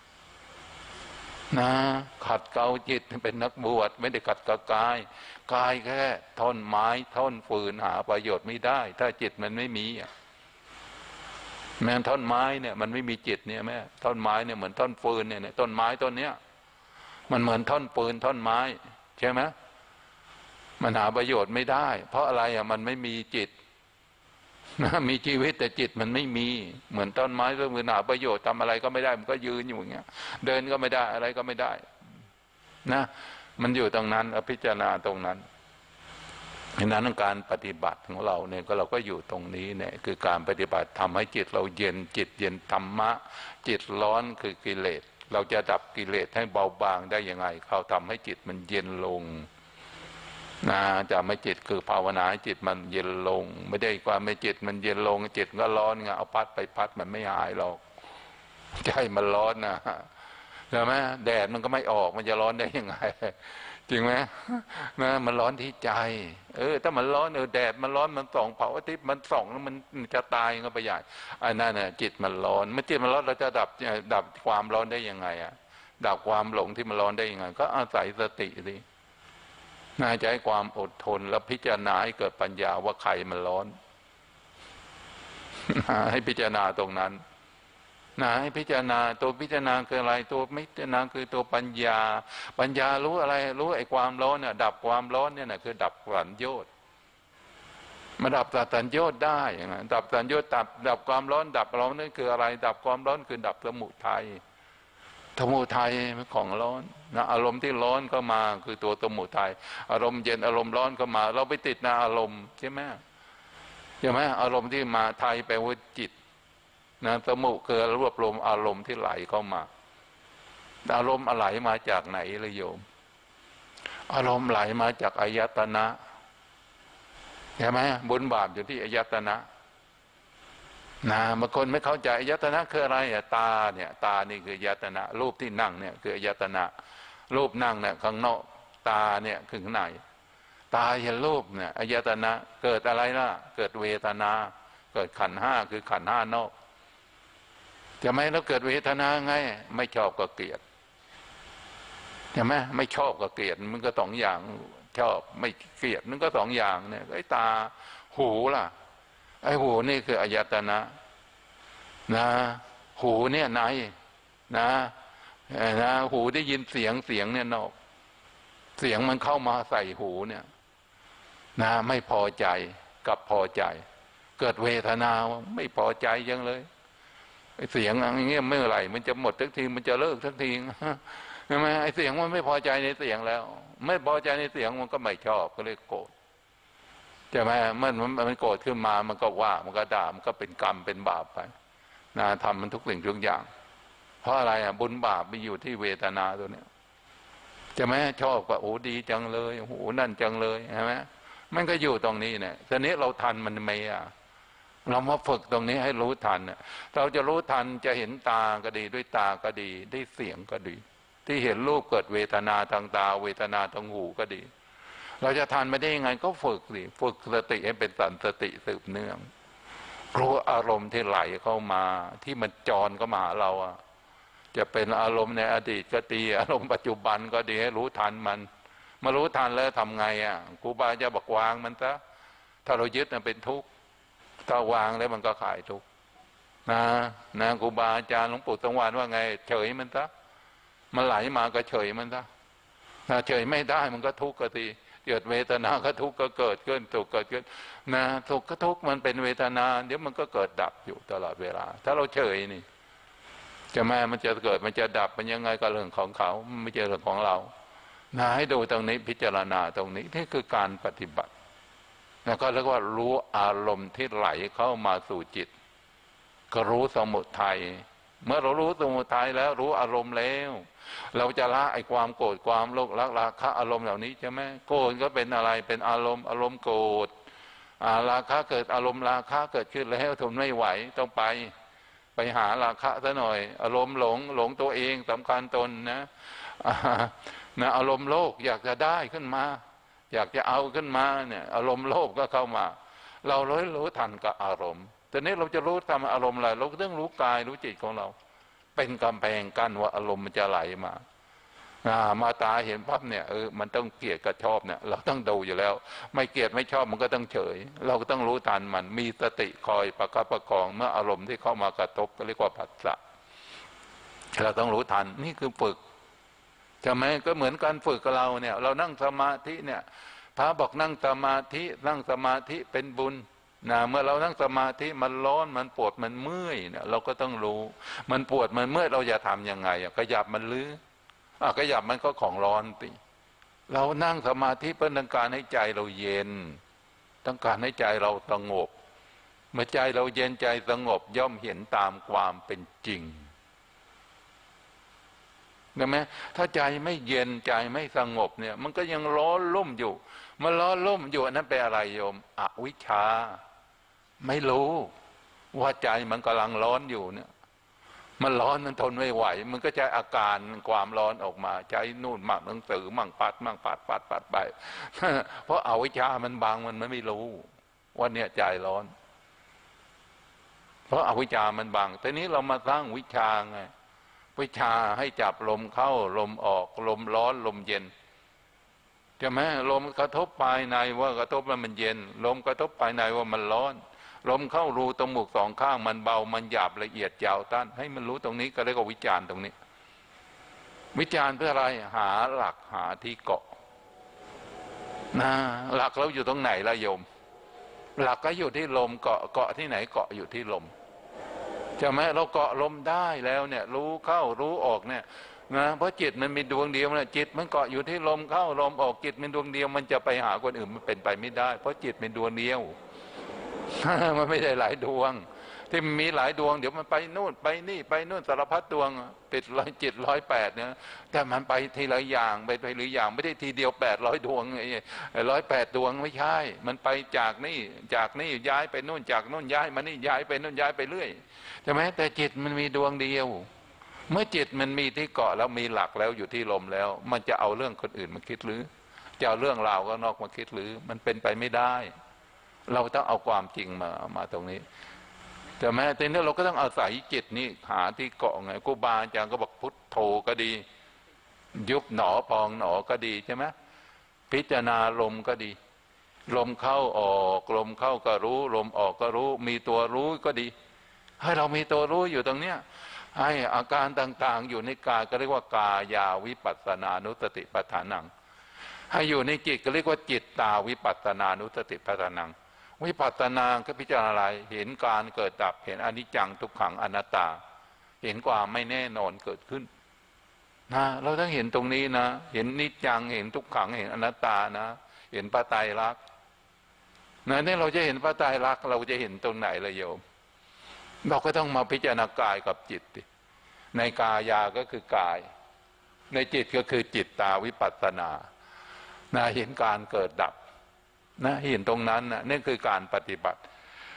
นะขัดเกลาจิตเป็นนักบวชไม่ได้ขัดเกลากายกายแค่ท่อนไม้ท่อนฟืนหาประโยชน์ไม่ได้ถ้าจิตมันไม่มีแม้ท่อนไม้เนี่ยมันไม่มีจิตเนี่ยแม่ท่อนไม้เนี่ยเหมือนท่อนฟืนเนี่ยต้นไม้ต้นเนี้ยมันเหมือนท่อนปืนท่อนไม้ใช่ไหมมันหาประโยชน์ไม่ได้เพราะอะไรอ่ะมันไม่มีจิตนะมีชีวิตแต่จิตมันไม่มีเหมือนต้นไม้ต้นมือหาประโยชน์ทำอะไรก็ไม่ได้มันก็ยืนอยู่อย่างเงี้ยเดินก็ไม่ได้อะไรก็ไม่ได้นะมันอยู่ตรงนั้นพิจารณาตรงนั้นฉะนั้นการปฏิบัติของเราเนี่ยก็เราก็อยู่ตรงนี้เนี่ยคือการปฏิบัติทำให้จิตเราเย็นจิตเย็นธรรมะจิตร้อนคือกิเลสเราจะดับกิเลสให้เบาบางได้ยังไงเขาทำให้จิตมันเย็นลงนะจะไม่จิตคือภาวนาให้จิตมันเย็นลงไม่ได้ความไม่จิตมันเย็นลงจิตก็ร้อนไงเอาพัดไปพัดมันไม่หายหรอกใจมันร้อนนะใช่ไหมแดดมันก็ไม่ออกมันจะร้อนได้ยังไงจริงไหมนะมันร้อนที่ใจเออถ้ามันร้อนเออแดดมันร้อนมันส่องเผาอาทิตย์มันส่องแล้วมันจะตายก็ไปใหญ่ไอ้นั่นน่ะจิตมันร้อนเมื่อจิตมันร้อนเราจะดับดับความร้อนได้ยังไงอ่ะดับความหลงที่มันร้อนได้ยังไงก็อาศัยสติสิน่าจะให้ความอดทนแล้วพิจารณาให้เกิดปัญญาว่าใครมันร้อนให้พิจารณาตรงนั้นนะให้พิจารณาตัวพิจารณาคืออะไรตัวพิจารณาคือตัวปัญญาปัญญารู้อะไรรู้ไอ้ความร้อนเนี่ยดับความร้อนเนี่ยนะคือดับสัญโยชน์มาดับสัญโยชน์ได้ยังไงดับสัญโยชน์ดับดับความร้อนดับร้อนนั่นคืออะไรดับความร้อนคือดับสมุทัยสมุทัยของร้อนนะอารมณ์ที่ร้อนก็มาคือตัวสมุทัยอารมณ์เย็นอารมณ์ร้อนก็มาเราไปติดในอารมณ์ใช่ไหมใช่ไหมอารมณ์ที่มาไทยแปลว่าจิตนะสมุคือรวบรวมอารมณ์ที่ไหลเข้ามาอารมณ์ไหลมาจากไหนเลยโยมอารมณ์ไหลมาจากอายตนะใช่ไหมบุญบาปอยู่ที่อายตนะนะบางคนไม่เข้าใจอายตนะคืออะไรอะตาเนี่ยตานี่คืออายตนะรูปที่นั่งเนี่ยคืออายตนะรูปนั่งเนี่ยข้างนอกตาเนี่ยคือข้างในตาเห็นรูปเนี่ยอายตนะเกิดอะไรล่ะเกิดเวทนาเกิดขันธ์ห้าคือขันธ์ห้านอกจะไม่แล้วเกิดเวทนาไงไม่ชอบก็เกลียดใช่ไหมไม่ชอบก็เกลียดมันก็สองอย่างชอบไม่เกลียดมันก็สองอย่างเนี่ยไอ้ตาหูล่ะไอ้หูนี่คืออายตนะนะหูเนี่ยในนะนะหูได้ยินเสียงเสียงเนี่ยนอกเสียงมันเข้ามาใส่หูเนี่ยนะไม่พอใจกับพอใจเกิดเวทนาไม่พอใจยังเลยเสียงอย่างเงี้ยเมื่อไหร่มันจะหมดทักทีมันจะเลิกทักทีใช่ไหมไอ้เสียงมันไม่พอใจในเสียงแล้วไม่พอใจในเสียงมันก็ไม่ชอบก็เลยโกรธใช่ไหมมันมันโกรธขึ้นมามันก็ว่ามันก็ด่ามันก็เป็นกรรมเป็นบาปไปนะทำมันทุกสิ่งทุกอย่างเพราะอะไรอ่ะบุญบาปไปอยู่ที่เวทนาตัวเนี้ยใช่ไหมชอบก็โอ้ดีจังเลยโอ้นั่นจังเลยใช่ไหมมันก็อยู่ตรงนี้เนี่ยทีนี้เราทันมันไหมอ่ะเรามาฝึกตรงนี้ให้รู้ทันเราจะรู้ทันจะเห็นตาก็ดีด้วยตาก็ดีได้เสียงก็ดีที่เห็นรูปเกิดเวทนาทางตาเวทนาทางหูก็ดีเราจะทันไม่ได้ยังไงก็ฝึกสิฝึกสติให้เป็นสันสติสืบเนื่องรู้อารมณ์ที่ไหลเข้ามาที่มันจรก็มาหาเราอะจะเป็นอารมณ์ในอดีตก็ดีอารมณ์ปัจจุบันก็ดีให้รู้ทันมันมารู้ทันแล้วทำไงอ่ะครูบาจะบอกวางมันซะถ้าเรายึดมันเป็นทุกข์ถ้าวางแล้วมันก็ขายทุกข์นะนะครูบาอาจารย์หลวงปู่สงวานว่าไงเฉยมันซะมันไหลมาก็เฉยมันซะถ้าเฉยไม่ได้มันก็ทุกข์ก็ทีเกิดเวทนาก็ทุกข์ก็เกิดขึ้นทุกข์เกิดขึ้นนะทุกข์ก็ทุกข์มันเป็นเวทนาเดี๋ยวมันก็เกิดดับอยู่ตลอดเวลาถ้าเราเฉยนี่จะแม่มันจะเกิดมันจะดับมันยังไงก็เรื่องของเขาไม่ใช่เรื่องของเรานะให้ดูตรงนี้พิจารณาตรงนี้นี่คือการปฏิบัติแล้วก็เรียกว่ารู้อารมณ์ที่ไหลเข้ามาสู่จิตก็รู้สมุทัยเมื่อเรารู้สมุทัยแล้วรู้อารมณ์แล้วเราจะละไอ้ความโกรธความโลภละราคะอารมณ์เหล่านี้ใช่ไหมโกรธก็เป็นอะไรเป็นอารมณ์อารมณ์โกรธราคะเกิดอารมณ์ราคะเกิดขึ้นแล้วทนไม่ไหวต้องไปไปหาราคะซะหน่อยอารมณ์หลงหลงตัวเองสำคัญตนนะนะอารมณ์โลภอยากจะได้ขึ้นมาอยากจะเอาขึ้นมาเนี่ยอารมณ์โลภก็เข้ามาเราเลยรู้ทันกับอารมณ์แต่นี้เราจะรู้ทำอารมณ์อะไรเราก็ต้องรู้กายรู้จิตของเราเป็นกำแพงกั้นว่าอารมณ์มันจะไหลมามาตาเห็นภาพเนี่ยเออมันต้องเกลียดกับชอบเนี่ยเราต้องดูอยู่แล้วไม่เกลียดไม่ชอบมันก็ต้องเฉยเราก็ต้องรู้ทันมันมีสติคอยประคับประคองเมื่ออารมณ์ที่เข้ามากระทบก็เรียกว่าผัสสะเราต้องรู้ทันนี่คือฝึกใช่ไหมก็เหมือนการฝึกกับเราเนี่ยเรานั่งสมาธิเนี่ยพระบอกนั่งสมาธินั่งสมาธิเป็นบุญนะเมื่อเรานั่งสมาธิมันร้อนมันปวดมันเมื่อยเนี่ยเราก็ต้องรู้มันปวดมันเมื่อยเราจะทํำยังไงขยับมันลื้อขยับมันก็ของร้อนติเรานั่งสมาธิเพื่อต้องการให้ใจเราเย็นต้องการให้ใจเราสงบเมื่อใจเราเย็นใจสงบย่อมเห็นตามความเป็นจริงเห็นไหมถ้าใจไม่เย็นใจไม่สงบเนี่ยมันก็ยังร้อนลุ่มอยู่มันร้อนลุ่มอยู่นั้นเป็นอะไรโยมอวิชชาไม่รู้ว่าใจมันกำลังร้อนอยู่เนี่ยมันร้อนมันทนไม่ไหวมันก็จะอาการความร้อนออกมาใจนู่นมั่งหนังสือมั่งปัดมั่งปัดปัดปัดไปเพราะอวิชชามันบังมันไม่รู้ว่าเนี่ยใจร้อนเพราะอวิชชามันบังแต่นี้เรามาสร้างวิชาไงวิชาให้จับลมเข้าลมออกลมร้อนลมเย็นใช่ไหมลมกระทบภายในว่ากระทบแล้วมันเย็นลมกระทบภายในว่ามันร้อนลมเข้ารูตมูกสองข้างมันเบามันหยาบละเอียดยาวต้านให้มันรู้ตรงนี้ก็เรียกว่าวิจารณ์ตรงนี้วิจารณ์เพื่ออะไรหาหลักหาที่เกาะนะหลักเราอยู่ตรงไหนละโยมหลักก็อยู่ที่ลมเกาะเกาะที่ไหนเกาะอยู่ที่ลมใช่ไหมเราเกาะลมได้แล้วเนี่ยรู้เข้ารู้ออกเนี่ยนะเพราะจิตมันมีดวงเดียวนะจิตมันเกาะอยู่ที่ลมเข้าลมออกจิตมันดวงเดียวมันจะไปหาคนอื่นมันเป็นไปไม่ได้เพราะจิตเป็นดวงเดียวมันไม่ได้หลายดวงที่มีหลายดวงเดี๋ยวมันไปนู่นไปนี่ไปนู่นสารพัดดวงติดร้อยจิตร้อยแปดเนี่ยแต่มันไปทีละอย่างไปไปหรืออย่างไม่ได้ทีเดียวแปดร้อยดวงร้อยแปดดวงไม่ใช่มันไปจากนี่จากนี่ย้ายไปนู่นจากนู่นย้ายมานี่ย้ายไปนู่นย้ายไปเรื่อยใช่ไหมแต่จิตมันมีดวงเดียวเมื่อจิตมันมีที่เกาะแล้วมีหลักแล้วอยู่ที่ลมแล้วมันจะเอาเรื่องคนอื่นมาคิดหรือจะเอาเรื่องราวก็นอกมาคิดหรือมันเป็นไปไม่ได้เราต้องเอาความจริงมามาตรงนี้แต่แม้แต่นี้เราก็ต้องอาศัยจิตนี้หาที่เกาะไงครูบาอาจารย์ก็บอกพุทโธก็ดียุบหนอพองหนอก็ดีใช่ไหมพิจารณาลมก็ดีลมเข้าออกลมเข้าก็รู้ลมออกก็รู้มีตัวรู้ก็ดีให้เรามีตัวรู้อยู่ตรงเนี้ยให้อาการต่างๆอยู่ในกายก็เรียกว่ากายาวิปัสสนานุสติปัฏฐานังให้อยู่ในจิตก็เรียกว่าจิตตาวิปัสสนานุสติปัฏฐานังวิปัสสนาก็พิจารณาอะไรเห็นการเกิดดับเห็นอนิจจังทุกขังอนัตตาเห็นความไม่แน่นอนเกิดขึ้นนะเราต้องเห็นตรงนี้นะเห็นนิจจังเห็นทุกขังเห็นอนัตตานะเห็นพระไตรลักษณ์นะนี่เราจะเห็นพระไตรลักษณ์เราจะเห็นตรงไหนละโยมเราก็ต้องมาพิจารณากายกับจิตในกายาก็คือกายในจิตก็คือจิตตาวิปัสสนานะเห็นการเกิดดับนะเห็นตรงนั้นนะนี่คือการปฏิบัติ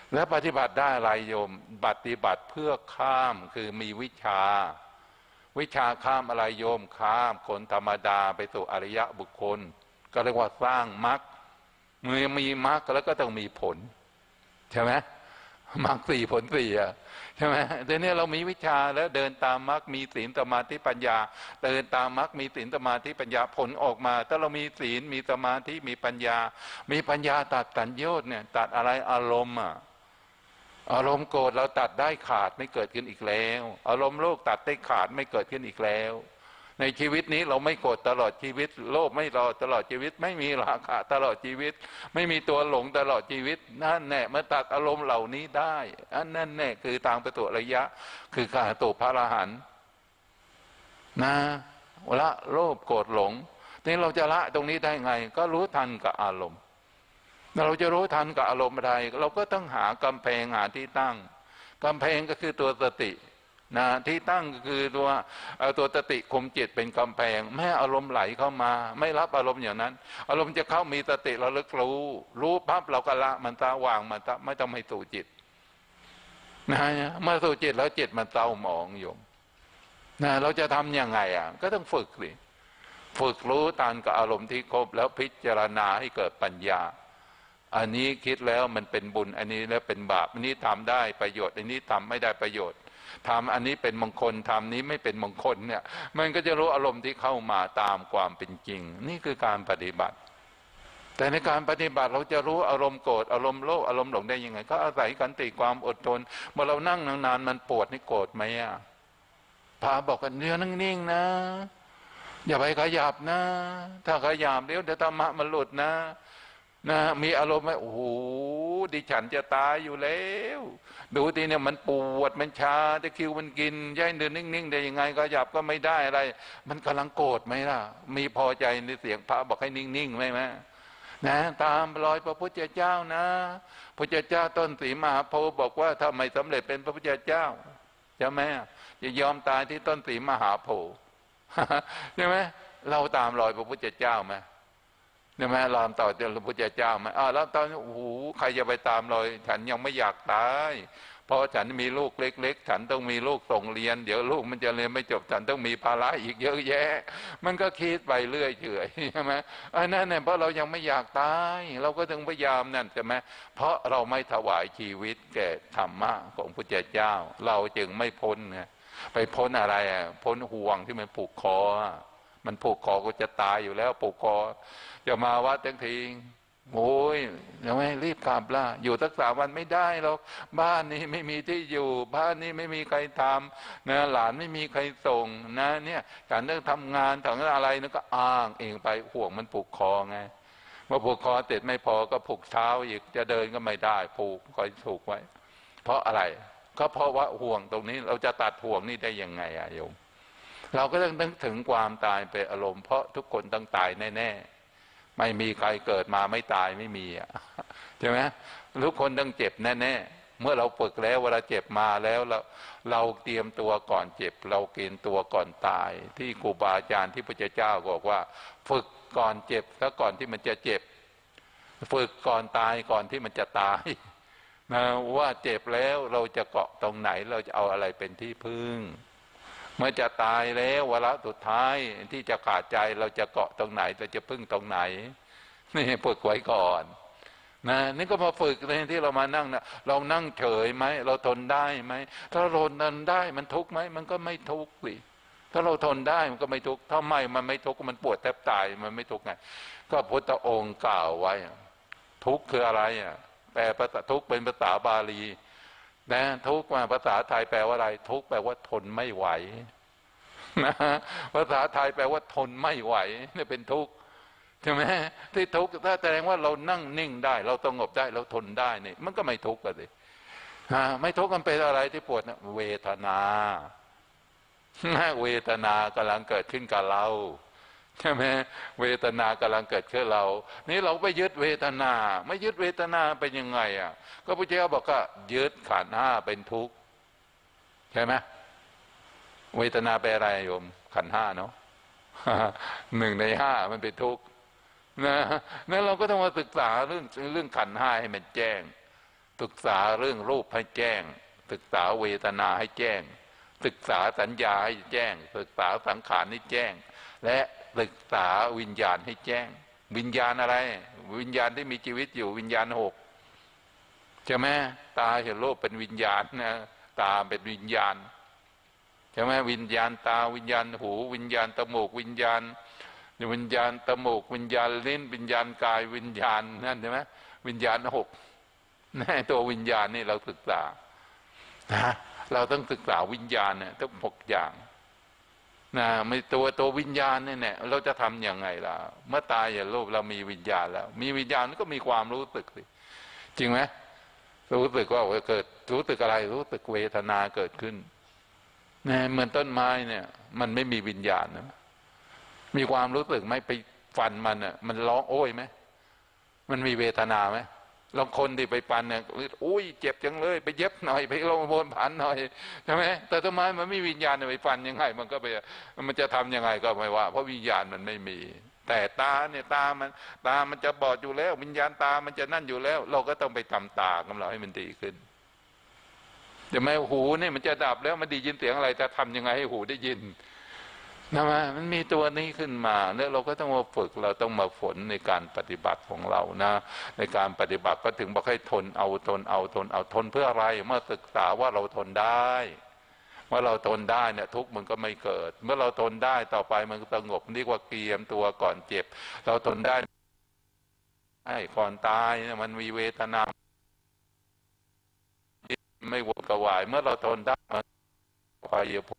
แล้วปฏิบัติได้อะไรโยมปฏิบัติเพื่อข้ามคือมีวิชาวิชาข้ามอะไรโยมข้ามคนธรรมดาไปสู่อริยบุคคลก็เรียกว่าสร้างมรรคเมื่อมีมรรคแล้วก็ต้องมีผลใช่ไหมมรรคสี่ผลสี่อ่ะใช่ไหมแต่เนี่ยเรามีวิชาแล้วเดินตามมรรคมีศีลสมาธิปัญญาเดินตามมรรคมีศีลสมาธิปัญญาผลออกมาถ้าเรามีศีลมีสมาธิมีปัญญามีปัญญาตัดสัญโยชน์เนี่ยตัดอะไรอารมณ์อ่ะอารมณ์โกรธเราตัดได้ขาดไม่เกิดขึ้นอีกแล้วอารมณ์โลภตัดได้ขาดไม่เกิดขึ้นอีกแล้วในชีวิตนี้เราไม่โกรธตลอดชีวิตโลภไม่รอตลอดชีวิตไม่มีราคะตลอดชีวิตไม่มีตัวหลงตลอดชีวิตนั่นแน่เมื่อตัดอารมณ์เหล่านี้ได้อันนั่นแน่คือทางประตูระยะคือการตุพระอรหันต์นะละโลภโกรธหลงนี่เราจะละตรงนี้ได้ไงก็รู้ทันกับอารมณ์เราจะรู้ทันกับอารมณ์ใดเราก็ต้องหากำแพงหาที่ตั้งกำแพงก็คือตัวสตินะที่ตั้งก็คือตัวตัวสติคุมจิตเป็นกำแพงไม่ให้อารมณ์ไหลเข้ามาไม่รับอารมณ์อย่างนั้นอารมณ์จะเข้ามีสติเราลึกรู้รู้ปั๊บเราก็ละมันตาวางมันตาไม่ต้องให้สู่จิตนะเมื่อสู่จิตแล้วจิตมันเศร้าหมองโยมนะเราจะทำยังไงอ่ะก็ต้องฝึกสิฝึกรู้ตามกับอารมณ์ที่ครบแล้วพิจารณาให้เกิดปัญญาอันนี้คิดแล้วมันเป็นบุญอันนี้แล้วเป็นบาปอันนี้ทำได้ประโยชน์อันนี้ทำไม่ได้ประโยชน์ทำอันนี้เป็นมงคลทำนี้ไม่เป็นมงคลเนี่ยมันก็จะรู้อารมณ์ที่เข้ามาตามความเป็นจริงนี่คือการปฏิบัติแต่ในการปฏิบัติเราจะรู้อารมณ์โกรธอารมณ์โลภอารมณ์หลงได้ยังไงก็อาศัยขันติความอดทนเมื่อเรานั่งนานๆมันปวดนี่โกรธไหมอ่ะพาบอกกันเนื้อนิ่งๆนะอย่าไปขยับนะถ้าขยับเดี๋ยวเดี๋ยวธรรมะมันหลุดนะนะมีอารมณ์ไหมโอ้โหดิฉันจะตายอยู่แล้วดูทีเนี่ยมันปวดมันชาตะคิวมันกินย่ายเดินนิ่งๆได้ยังไงก็หยับก็ไม่ได้อะไรมันกำลังโกรธไหมล่ะมีพอใจในเสียงพระบอกให้นิ่งๆไหมไหมนะตามรอยพระพุทธเจ้านะพระพุทธเจ้าต้นสีมหาโพธิ์บอกว่าถ้าไม่สำเร็จเป็นพระพุทธเจ้าใช่ไหมจะยอมตายที่ต้นสีมหาโพธิ์ใช่ไหมเราตามรอยพระพุทธเจ้าไหมเนี่ยแม่รามต่อจากพระพุทธเจ้าไหมอ่าแล้วตอนนี้โอ้โหใครจะไปตามเลยฉันยังไม่อยากตายเพราะฉันมีลูกเล็กๆฉันต้องมีลูกส่งเรียนเดี๋ยวลูกมันจะเรียนไม่จบฉันต้องมีภาระอีกเยอะแยะมันก็คิดไปเรื่อยเฉยใช่ไหมอันนั้นเนี่ยเพราะเรายังไม่อยากตายเราก็ถึงพยายามนั่นใช่ไหมเพราะเราไม่ถวายชีวิตแก่ธรรมะของพระพุทธเจ้าเราจึงไม่พ้นไงไปพ้นอะไรอ่ะพ้นห่วงที่มันผูกคอมันผูกคอก็จะตายอยู่แล้วผูกคอจะมาวัดทั้งทีโอ้ยยังไม่รีบกลับละอยู่สักสามวันไม่ได้หรอกบ้านนี้ไม่มีที่อยู่บ้านนี้ไม่มีใครทำนะหลานไม่มีใครส่งนะเนี่ยการต้องทำงานถึงอะไรนั่นก็อ้างเองไปห่วงมันผูกคอไงเมื่อผูกคอเสร็จไม่พอก็ผูกเท้าอีกจะเดินก็ไม่ได้ผูกคอยผูกไว้เพราะอะไรก็เพราะว่าห่วงตรงนี้เราจะตัดห่วงนี่ได้ยังไงอะโยมเราก็ต้องนึกถึงความตายเป็นอารมณ์เพราะทุกคนต้องตายแน่ๆไม่มีใครเกิดมาไม่ตายไม่มีอ่ะใช่ไหมทุกคนต้องเจ็บแน่ๆเมื่อเราฝึกแล้วเวลาเจ็บมาแล้วเราเราเตรียมตัวก่อนเจ็บเราเกณฑ์ตัวก่อนตายที่ครูบาอาจารย์ที่พระเจ้าบอกว่าฝึกก่อนเจ็บแล้วก่อนที่มันจะเจ็บฝึกก่อนตายก่อนที่มันจะตายนะว่าเจ็บแล้วเราจะเกาะตรงไหนเราจะเอาอะไรเป็นที่พึ่งเมื่อจะตายแล้ววาระสุดท้ายที่จะขาดใจเราจะเกาะตรงไหนเราจะพึ่งตรงไหนนี่ฝึกไว้ก่อนนะนี่ก็มาฝึกในที่เรามานั่งนะเรานั่งเฉยไหมเราทนได้ไหมถ้าเราทนได้มันทุกข์ไหมมันก็ไม่ทุกข์สิถ้าเราทนได้มันก็ไม่ทุกข์ถ้าไม่มันไม่ทุกข์มันปวดแทบตายมันไม่ทุกข์ไงก็พุทธองค์กล่าวไว้ทุกข์คืออะไรอ่ะแปลภาษาทุกข์เป็นภาษาบาลีนะทุกข์มาภาษาไทยแปลว่าอะไรทุกข์แปลว่าทนไม่ไหวนะภาษาไทยแปลว่าทนไม่ไหวนี่เป็นทุกข์ใช่ไหมที่ทุกข์ถ้าแสดงว่าเรานั่งนิ่งได้เราสงบได้เราทนได้นี่มันก็ไม่ทุกข์กันสิไม่ทุกข์มันเป็นอะไรที่ปวดนะเวทนาเวทนากำลังเกิดขึ้นกับเราใช่ไหมเวทนากำลังเกิดขึ้นเรานี่เราไปยึดเวทนาไม่ยึดเวทนาเป็นยังไงอ่ะก็พระเจ้าบอกว่ายึดขันธ์ห้าเป็นทุกข์ใช่ไหมเวทนาเป็นอะไรโยมขันธ์ห้าเนาะหนึ่งในห้ามันเป็นทุกข์นะนั่นเราก็ต้องมาศึกษาเรื่องเรื่องขันธ์ห้าให้มันแจ้งศึกษาเรื่องรูปให้แจ้งศึกษาเวทนาให้แจ้งศึกษาสัญญาให้แจ้งศึกษาสังขารให้แจ้งและศึกษาวิญญาณให้แจ้งวิญญาณอะไรวิญญาณที่มีชีวิตอยู่วิญญาณหกใช่ไหมตาเห็นรูปเป็นวิญญาณนะตาเป็นวิญญาณใช่ไหมวิญญาณตาวิญญาณหูวิญญาณจมูกวิญญาณวิญญาณจมูกวิญญาณลิ้นวิญญาณกายวิญญาณนั่นใช่ไหมวิญญาณหกนี่ตัววิญญาณนี่เราศึกษานะเราต้องศึกษาวิญญาณเนี่ยต้องหกอย่างนะไม่ตัวตัววิญญาณเนี่ยเนี่ยเราจะทำยังไงล่ะเมื่อตายอย่างรูปเรามีวิญญาณแล้วมีวิญญาณก็มีความรู้สึกสิจริงไหมรู้สึกว่าเกิดรู้สึกอะไรรู้สึกเวทนาเกิดขึ้นนะเหมือนต้นไม้เนี่ยมันไม่มีวิญญาณนะมีความรู้สึกไหมไปฟันมันอ่ะมันร้องโอ้ยไหมมันมีเวทนาไหมลองคนที่ไปฟันเนี่ยอุ้ยเจ็บจังเลยไปเย็บหน่อยไปลงบนผันหน่อยใช่ไหมแต่ต้นไม้มันไม่มีวิญญาณไปฟันยังไงมันก็ไปมันจะทำยังไงก็ไม่ว่าเพราะวิญญาณมันไม่มีแต่ตาเนี่ยตามันตามันจะบอดอยู่แล้ววิญญาณตามันจะนั่นอยู่แล้วเราก็ต้องไปทำตาของเราให้มันดีขึ้นแต่แม้หูเนี่ยมันจะดับแล้วมันได้ยินเสียงอะไรจะทำยังไงให้หูได้ยินนะมามันมีตัวนี้ขึ้นมาแล้วเราก็ต้องมาฝึกเราต้องมาฝนในการปฏิบัติของเรานะในการปฏิบัติก็ถึงบอกให้ทนเอาทนเอาทนเอาทนเพื่ออะไรเมื่อศึกษาว่าเราทนได้เมื่อเราทนได้เนี่ยทุกข์มันก็ไม่เกิดเมื่อเราทนได้ต่อไปมันสงบเรียกว่าเกียมตัวก่อนเจ็บเราทนได้ไอ้ก่อนตายเนี่ยมันมีเวทนาไม่วนกระวายเมื่อเราทนได้มันไป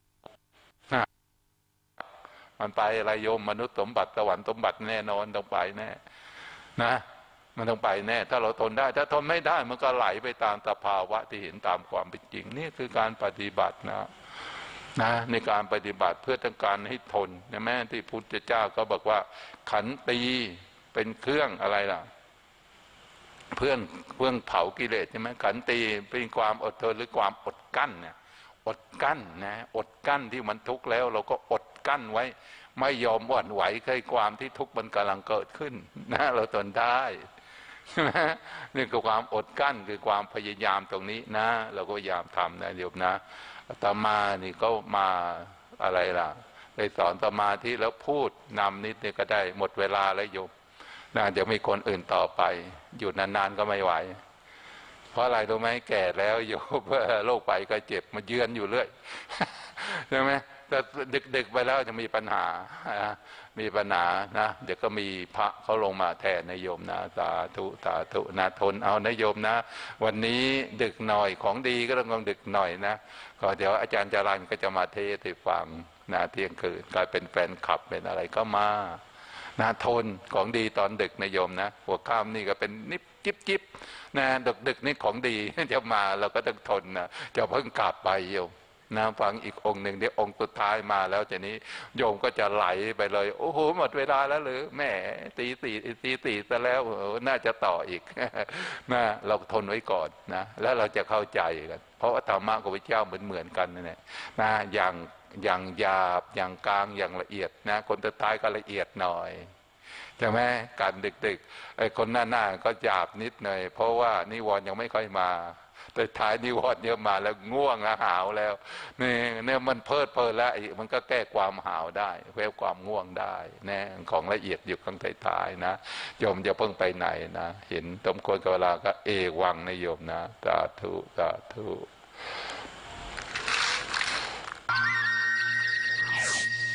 มันไปอะไรโยมมนุษย์สมบัติสวรรค์สมบัติแน่นอนต้องไปแน่นะมันต้องไปแน่ถ้าเราทนได้ถ้าทนไม่ได้มันก็ไหลไปตามสภาวะที่เห็นตามความเป็นจริงนี่คือการปฏิบัตินะนะในการปฏิบัติเพื่อต้องการให้ทนนะแม่ที่พุทธเจ้าก็บอกว่าขันตีเป็นเครื่องอะไรล่ะเพื่อนเพื่อนเผากิเลสใช่ไหมขันตีเป็นความอดทนหรือความอดกั้นเนี่ยอดกั้นนะอดกั้นที่มันทุกข์แล้วเราก็อดกั้นไว้ไม่ยอมหวั่นไหวใครความที่ทุกข์มันกำลังเกิดขึ้นนะเราทนได้ใช่ไหมนี่คือความอดกั้นคือความพยายามตรงนี้นะเราก็พยายามทำนะโยมนะอาตมานี่ก็มาอะไรล่ะได้สอนสมาธิแล้วพูดนำนิดนี่ก็ได้หมดเวลาแล้วโยมนะเดี๋ยวมีคนอื่นต่อไปอยู่นานๆก็ไม่ไหวเพราะอะไรรู้ไหมแก่แล้วโยมโรคไปก็เจ็บมาเยือนอยู่เรื่อยใช่ไหมแต่เด็กๆไปแล้วจะมีปัญหามีปัญหานะเดี๋ยวก็มีพระเขาลงมาแทนนายโยมนะสาธุสาธุนะทนเอานายโยมนะวันนี้ดึกหน่อยของดีก็ต้องดึกหน่อยนะก็เดี๋ยวอาจารย์จารันก็จะมาเทศให้ฟังนะเที่ยงคืนกลายเป็นแฟนคลับเป็นอะไรก็มานะทนของดีตอนดึกนายโยมนะหัวค่ำนี่ก็เป็นนิบจิบจิบนะดึกดึกนี่ของดีจะมาเราก็ต้องทนนะจะเพิ่งกลับไปโยมนะฟังอีกองค์หนึ่งเดี๋ยวองค์สุดท้ายมาแล้วทีนี้โยมก็จะไหลไปเลยโอ้โหหมดเวลาแล้วหรือแม่ตีสี่ตีสี่ซะแล้วน่าจะต่ออีกนะเราทนไว้ก่อนนะแล้วเราจะเข้าใจกันเพราะว่าธรรมะกับพระเจ้าเหมือนเหมือนกันนี่นะอย่างอย่างหยาบอย่างกลางอย่างละเอียดนะคนสุดท้ายก็ละเอียดหน่อยใช่ไหมการดึกๆไอ้คนหน้าๆก็หยาบนิดหน่อยเพราะว่านิวรณ์ยังไม่ค่อยมาแต่ท้ายนิวรณ์เยอะมาแล้วง่วงแล้วหาวแล้วนี่เนี่ยมันเพิดเพลินแล้วมันก็แก้ความหาวได้แก้ความง่วงได้นะของละเอียดอยู่ข้างท้ายๆนะโยมจะเพิ่งไปไหนนะเห็นสมควรกับเวลาก็เอวังนะโยมนะสาธุสาธุ